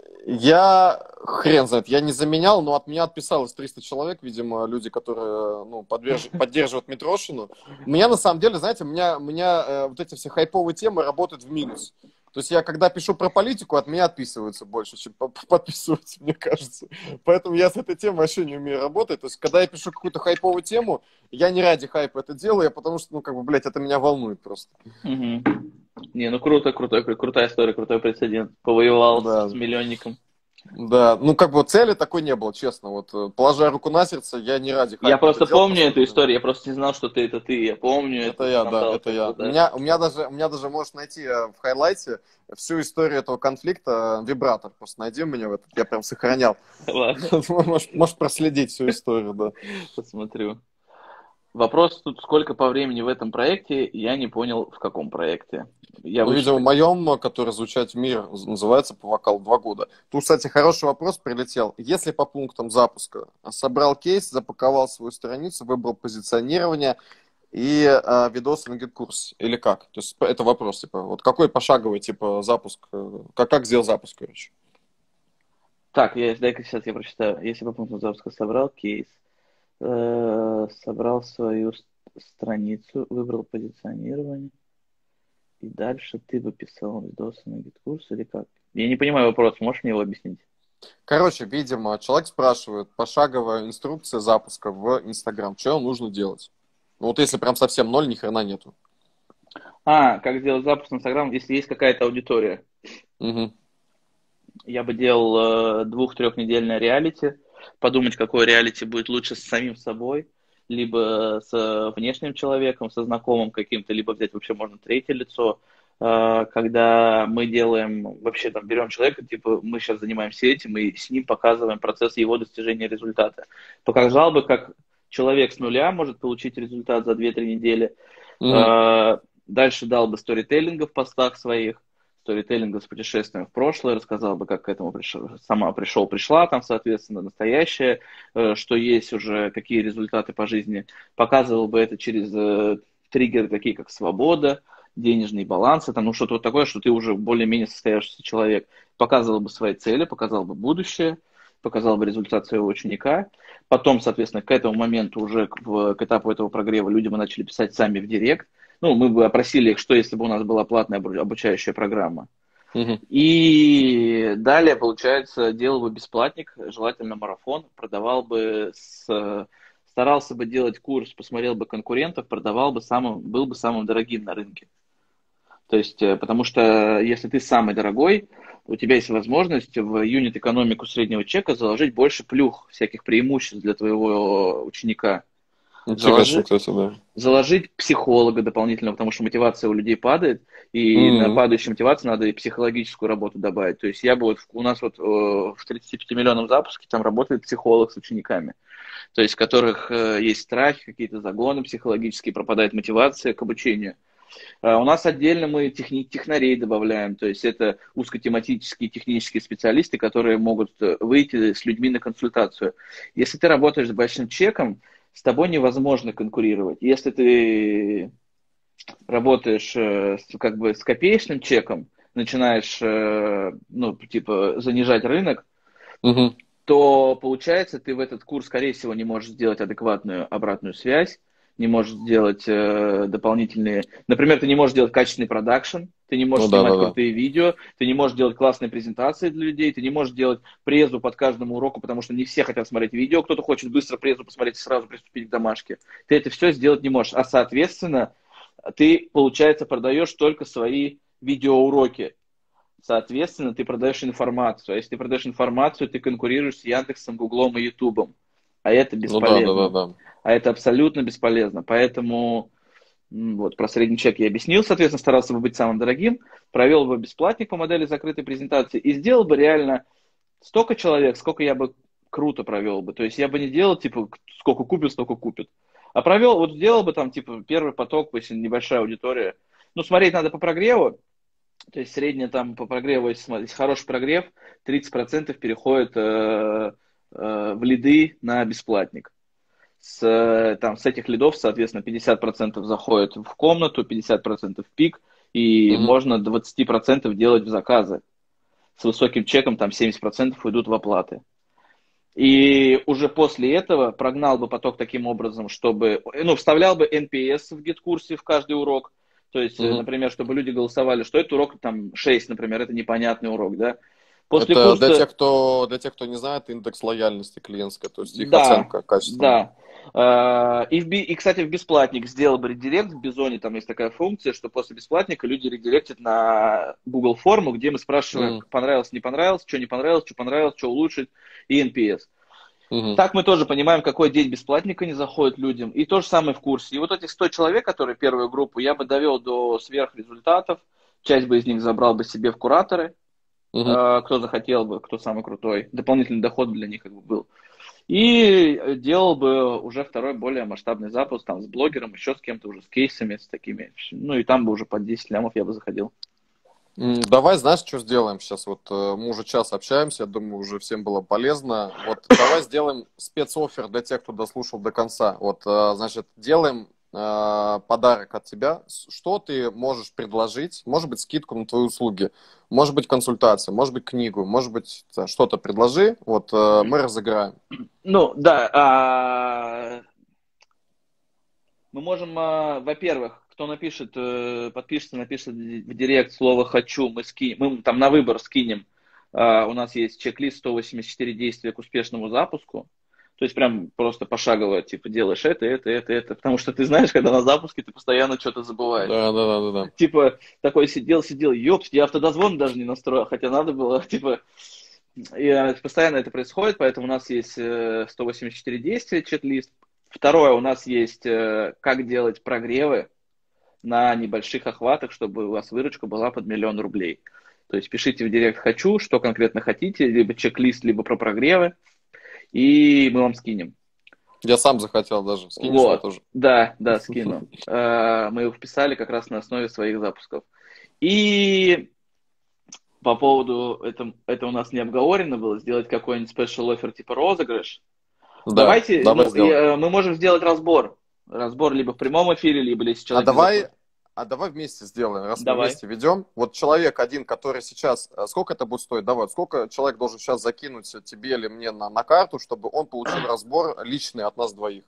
я, хрен знает, я не заменял, но от меня отписалось триста человек, видимо, люди, которые, ну, подверж... поддерживают Митрошину. У меня, на самом деле, знаете, у меня, у меня э, вот эти все хайповые темы работают в минус. То есть я, когда пишу про политику, от меня отписываются больше, чем подписываются, мне кажется. Поэтому я с этой темой вообще не умею работать. То есть, когда я пишу какую-то хайповую тему, я не ради хайпа это делаю, потому что, ну, как бы, блядь, это меня волнует просто. Угу. Не, ну круто, круто, крутая история, крутой прецедент. Повоевал Да. с миллионником. Да, ну как бы цели такой не было, честно. Вот положа руку на сердце, я не ради хайпа. Я просто делал, помню потому, эту историю, я просто не знал, что ты это ты. Я помню это этот я, да, скандал. это я. Да. У меня, у меня даже, у меня даже можешь найти в хайлайте всю историю этого конфликта, вибратор. Просто найди мне в этот, я прям сохранял. Можешь, можешь проследить всю историю, да. Посмотрю. Вопрос тут, сколько по времени в этом проекте, я не понял, в каком проекте. Я ну, видимо, в моем, который «Звучать в мир», называется по вокалу два года. Тут, кстати, хороший вопрос прилетел. Если по пунктам запуска собрал кейс, запаковал свою страницу, выбрал позиционирование и э, видосы на гид-курс, или как? То есть это вопрос, типа, вот какой пошаговый, типа, запуск, как, как сделал запуск, короче? Так, я, дай-ка сейчас я прочитаю. Если по пунктам запуска собрал кейс, э, собрал свою страницу, выбрал позиционирование, и дальше ты бы писал видосы на гид-курс или как? Я не понимаю вопрос, можешь мне его объяснить? Короче, видимо, человек спрашивает, пошаговая инструкция запуска в Инстаграм, что нужно делать? Ну вот если прям совсем ноль, ни хрена нету. А, как сделать запуск в Инстаграм, если есть какая-то аудитория? Угу. Я бы делал э, двух-трехнедельное реалити, подумать, какое реалити будет лучше с самим собой, либо с внешним человеком, со знакомым каким-то, либо взять вообще можно третье лицо. Э, когда мы делаем, вообще там берем человека, типа мы сейчас занимаемся этим, и с ним показываем процесс его достижения результата. Показал бы, как человек с нуля может получить результат за две-три недели. Угу. Э, дальше дал бы сторителлинга в постах своих, сторителлинга с путешествием в прошлое, рассказал бы, как к этому пришел, сама пришел, пришла, там, соответственно, настоящее, э, что есть уже, какие результаты по жизни, показывал бы это через э, триггеры, такие как свобода, денежные балансы, там, ну, что-то вот такое, что ты уже более-менее состоявшийся человек, показывал бы свои цели, показал бы будущее, показал бы результат своего ученика. Потом, соответственно, к этому моменту уже к, к этапу этого прогрева люди бы начали писать сами в директ. Ну, мы бы опросили их, что если бы у нас была платная обучающая программа. Угу. И далее, получается, делал бы бесплатник, желательно марафон, продавал бы, с, старался бы делать курс, посмотрел бы конкурентов, продавал бы самым, был бы самым дорогим на рынке. То есть, потому что если ты самый дорогой, у тебя есть возможность в юнит-экономику среднего чека заложить больше плюх, всяких преимуществ для твоего ученика. Интересно, кстати, да. Заложить психолога дополнительного, потому что мотивация у людей падает, и mm-hmm. на падающую мотивацию надо и психологическую работу добавить. То есть я бы вот, у нас вот в тридцатипятимиллионном запуске там работает психолог с учениками, то есть у которых есть страхи, какие-то загоны психологические, пропадает мотивация к обучению. У нас отдельно мы техни- технарей добавляем, то есть это узкотематические технические специалисты, которые могут выйти с людьми на консультацию. Если ты работаешь с большим чеком, с тобой невозможно конкурировать. Если ты работаешь как бы с копеечным чеком, начинаешь, ну, типа, занижать рынок, угу. то, получается, ты в этот курс, скорее всего, не можешь сделать адекватную обратную связь, не можешь сделать э, дополнительные... Например, ты не можешь делать качественный продакшн, ты не можешь ну, снимать да, да, крутые да. видео, ты не можешь делать классные презентации для людей, ты не можешь делать презу под каждому уроку, потому что не все хотят смотреть видео, кто-то хочет быстро презу посмотреть и сразу приступить к домашке. Ты это все сделать не можешь. А, соответственно, ты, получается, продаешь только свои видеоуроки. Соответственно, ты продаешь информацию. А если ты продаешь информацию, ты конкурируешь с Яндексом, Гуглом и Ютубом. А это Ну да, да, да, бесполезно. да. А это абсолютно бесполезно. Поэтому вот про средний чек я объяснил. Соответственно, старался бы быть самым дорогим. Провел бы бесплатник по модели закрытой презентации. И сделал бы реально столько человек, сколько я бы круто провел бы. То есть я бы не делал, типа, сколько купит, столько купит. А провел, вот сделал бы там, типа, первый поток, если небольшая аудитория. Ну, смотреть надо по прогреву. То есть средняя там по прогреву, если смотреть, хороший прогрев, тридцать процентов переходит э, э, в лиды на бесплатник. С, э, там, с этих лидов, соответственно, пятьдесят процентов заходит в комнату, пятьдесят процентов в пик, и Мгм. можно двадцать процентов делать в заказы. С высоким чеком там семьдесят процентов уйдут в оплаты. И уже после этого прогнал бы поток таким образом, чтобы, ну, вставлял бы эн пи эс в гид-курсе в каждый урок. То есть, э, Мгм. например, чтобы люди голосовали, что это урок там шесть, например, это непонятный урок, да. После Это для курса, тех, кто, для тех, кто не знает, индекс лояльности клиентской, то есть их да, оценка качественная. да. А, И, в, би- и, кстати, в бесплатник сделал бы редирект, в Бизоне там есть такая функция, что после бесплатника люди редиректят на Google форму, где мы спрашиваем, Мгм. понравилось, не понравилось, что не понравилось, что понравилось, что улучшить, и эн пи эс. Мгм. Так мы тоже понимаем, какой день бесплатника не заходит людям. И то же самое в курсе. И вот этих сто человек, которые первую группу, я бы довел до сверхрезультатов. Часть бы из них забрал бы себе в кураторы, Мгм. э, кто захотел бы, кто самый крутой. Дополнительный доход для них как бы был. И делал бы уже второй более масштабный запуск там с блогером, еще с кем-то, уже с кейсами, с такими. Ну и там бы уже под десять лямов я бы заходил. М, Давай, знаешь, что сделаем сейчас? Вот э, мы уже час общаемся, я думаю, уже всем было полезно. Вот давай сделаем спецоффер для тех, кто дослушал до конца. Вот, э, значит, делаем э, подарок от тебя. С- Что ты можешь предложить? Может быть, скидку на твои услуги, может быть, консультацию, может быть, книгу, может быть, э, что-то предложи. Вот э, мы разыграем. Ну, да, а, мы можем, а, во-первых, кто напишет, э, подпишется, напишет в директ слово «хочу», мы, ски... мы там на выбор скинем. А, у нас есть чек-лист сто восемьдесят четыре действия к успешному запуску. То есть прям просто пошагово, типа, делаешь это, это, это, это. Потому что ты знаешь, когда на запуске ты постоянно что-то забываешь. Да, да, да, да, да. Типа, такой сидел, сидел, ёпс, я автодозвон даже не настроил, хотя надо было, типа, и э, постоянно это происходит, поэтому у нас есть э, сто восемьдесят четыре действия, чек-лист. Второе, у нас есть э, как делать прогревы на небольших охватах, чтобы у вас выручка была под миллион рублей. То есть пишите в директ «хочу», что конкретно хотите, либо чек-лист, либо про прогревы, и мы вам скинем. Я сам захотел даже. Скинешь мне Вот, тоже? да, да, скину. Э, Мы его вписали как раз на основе своих запусков. И по поводу, это, это у нас не обговорено было, сделать какой-нибудь special offer типа розыгрыш. Да, Давайте, давай ну, и, сделаем. э, мы можем сделать разбор. Разбор либо в прямом эфире, либо если А человек не давай, заходит. а давай вместе сделаем, раз мы Давай. вместе ведем. Вот человек один, который сейчас, а сколько это будет стоить? Давай, вот сколько человек должен сейчас закинуть тебе или мне на, на карту, чтобы он получил разбор личный от нас двоих?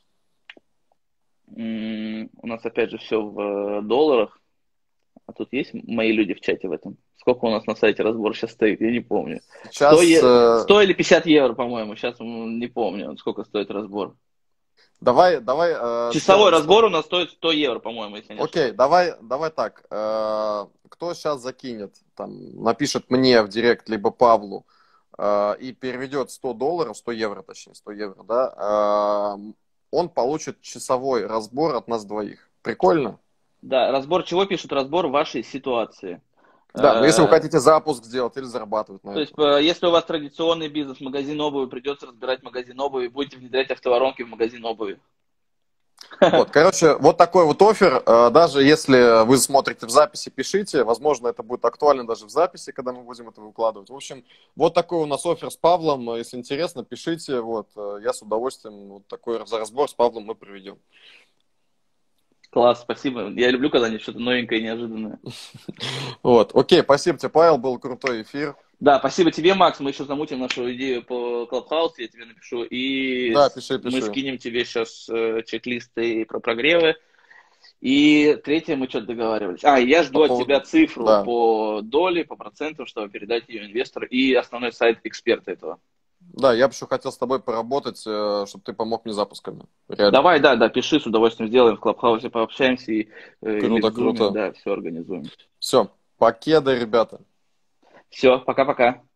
М, У нас опять же все в э, долларах. А тут есть мои люди в чате в этом? Сколько у нас на сайте разбор сейчас стоит, я не помню. сто, Сейчас е... э, сто или пятьдесят евро, по-моему. Сейчас м, не помню, сколько стоит разбор. давай, давай э, Часовой сделаем с разбор тобой. у нас стоит сто евро, по-моему, если я не Окей, ошибаюсь. давай, давай так. э, кто сейчас закинет, там, напишет мне в директ, либо Павлу, э, и переведет сто долларов, сто евро, точнее, сто евро, да, э, он получит часовой разбор от нас двоих. Прикольно? Да, разбор чего пишут? Разбор вашей ситуации. Да, но если вы Э, хотите запуск сделать или зарабатывать на То есть, этом. э, если у вас традиционный бизнес, магазин обуви, придется разбирать магазин обуви, будете внедрять автоворонки в магазин обуви. Вот, короче, вот такой вот оффер. Э, Даже если вы смотрите в записи, пишите. Возможно, это будет актуально даже в записи, когда мы будем это выкладывать. В общем, вот такой у нас оффер с Павлом. Если интересно, пишите. Вот, э, я с удовольствием вот такой за разбор с Павлом мы проведем. Класс, спасибо. Я люблю, когда они что-то новенькое и неожиданное. Вот, окей, спасибо тебе, Павел, был крутой эфир. Да, спасибо тебе, Макс. Мы еще замутим нашу идею по Clubhouse, я тебе напишу. И Да, пиши, мы пиши. скинем тебе сейчас чек-листы про прогревы. И третье, мы что-то договаривались. А, я По жду от тебя поводу... цифру Да. по доле, по процентам, чтобы передать ее инвестору. И основной сайт эксперта этого. Да, я бы еще хотел с тобой поработать, э, чтобы ты помог мне запусками. Реально. Давай, да, да, пиши, с удовольствием сделаем, в Клабхаусе пообщаемся и, э, или Круто, в Зуме, круто. да, все организуем. Все, покеда, ребята. Все, пока-пока.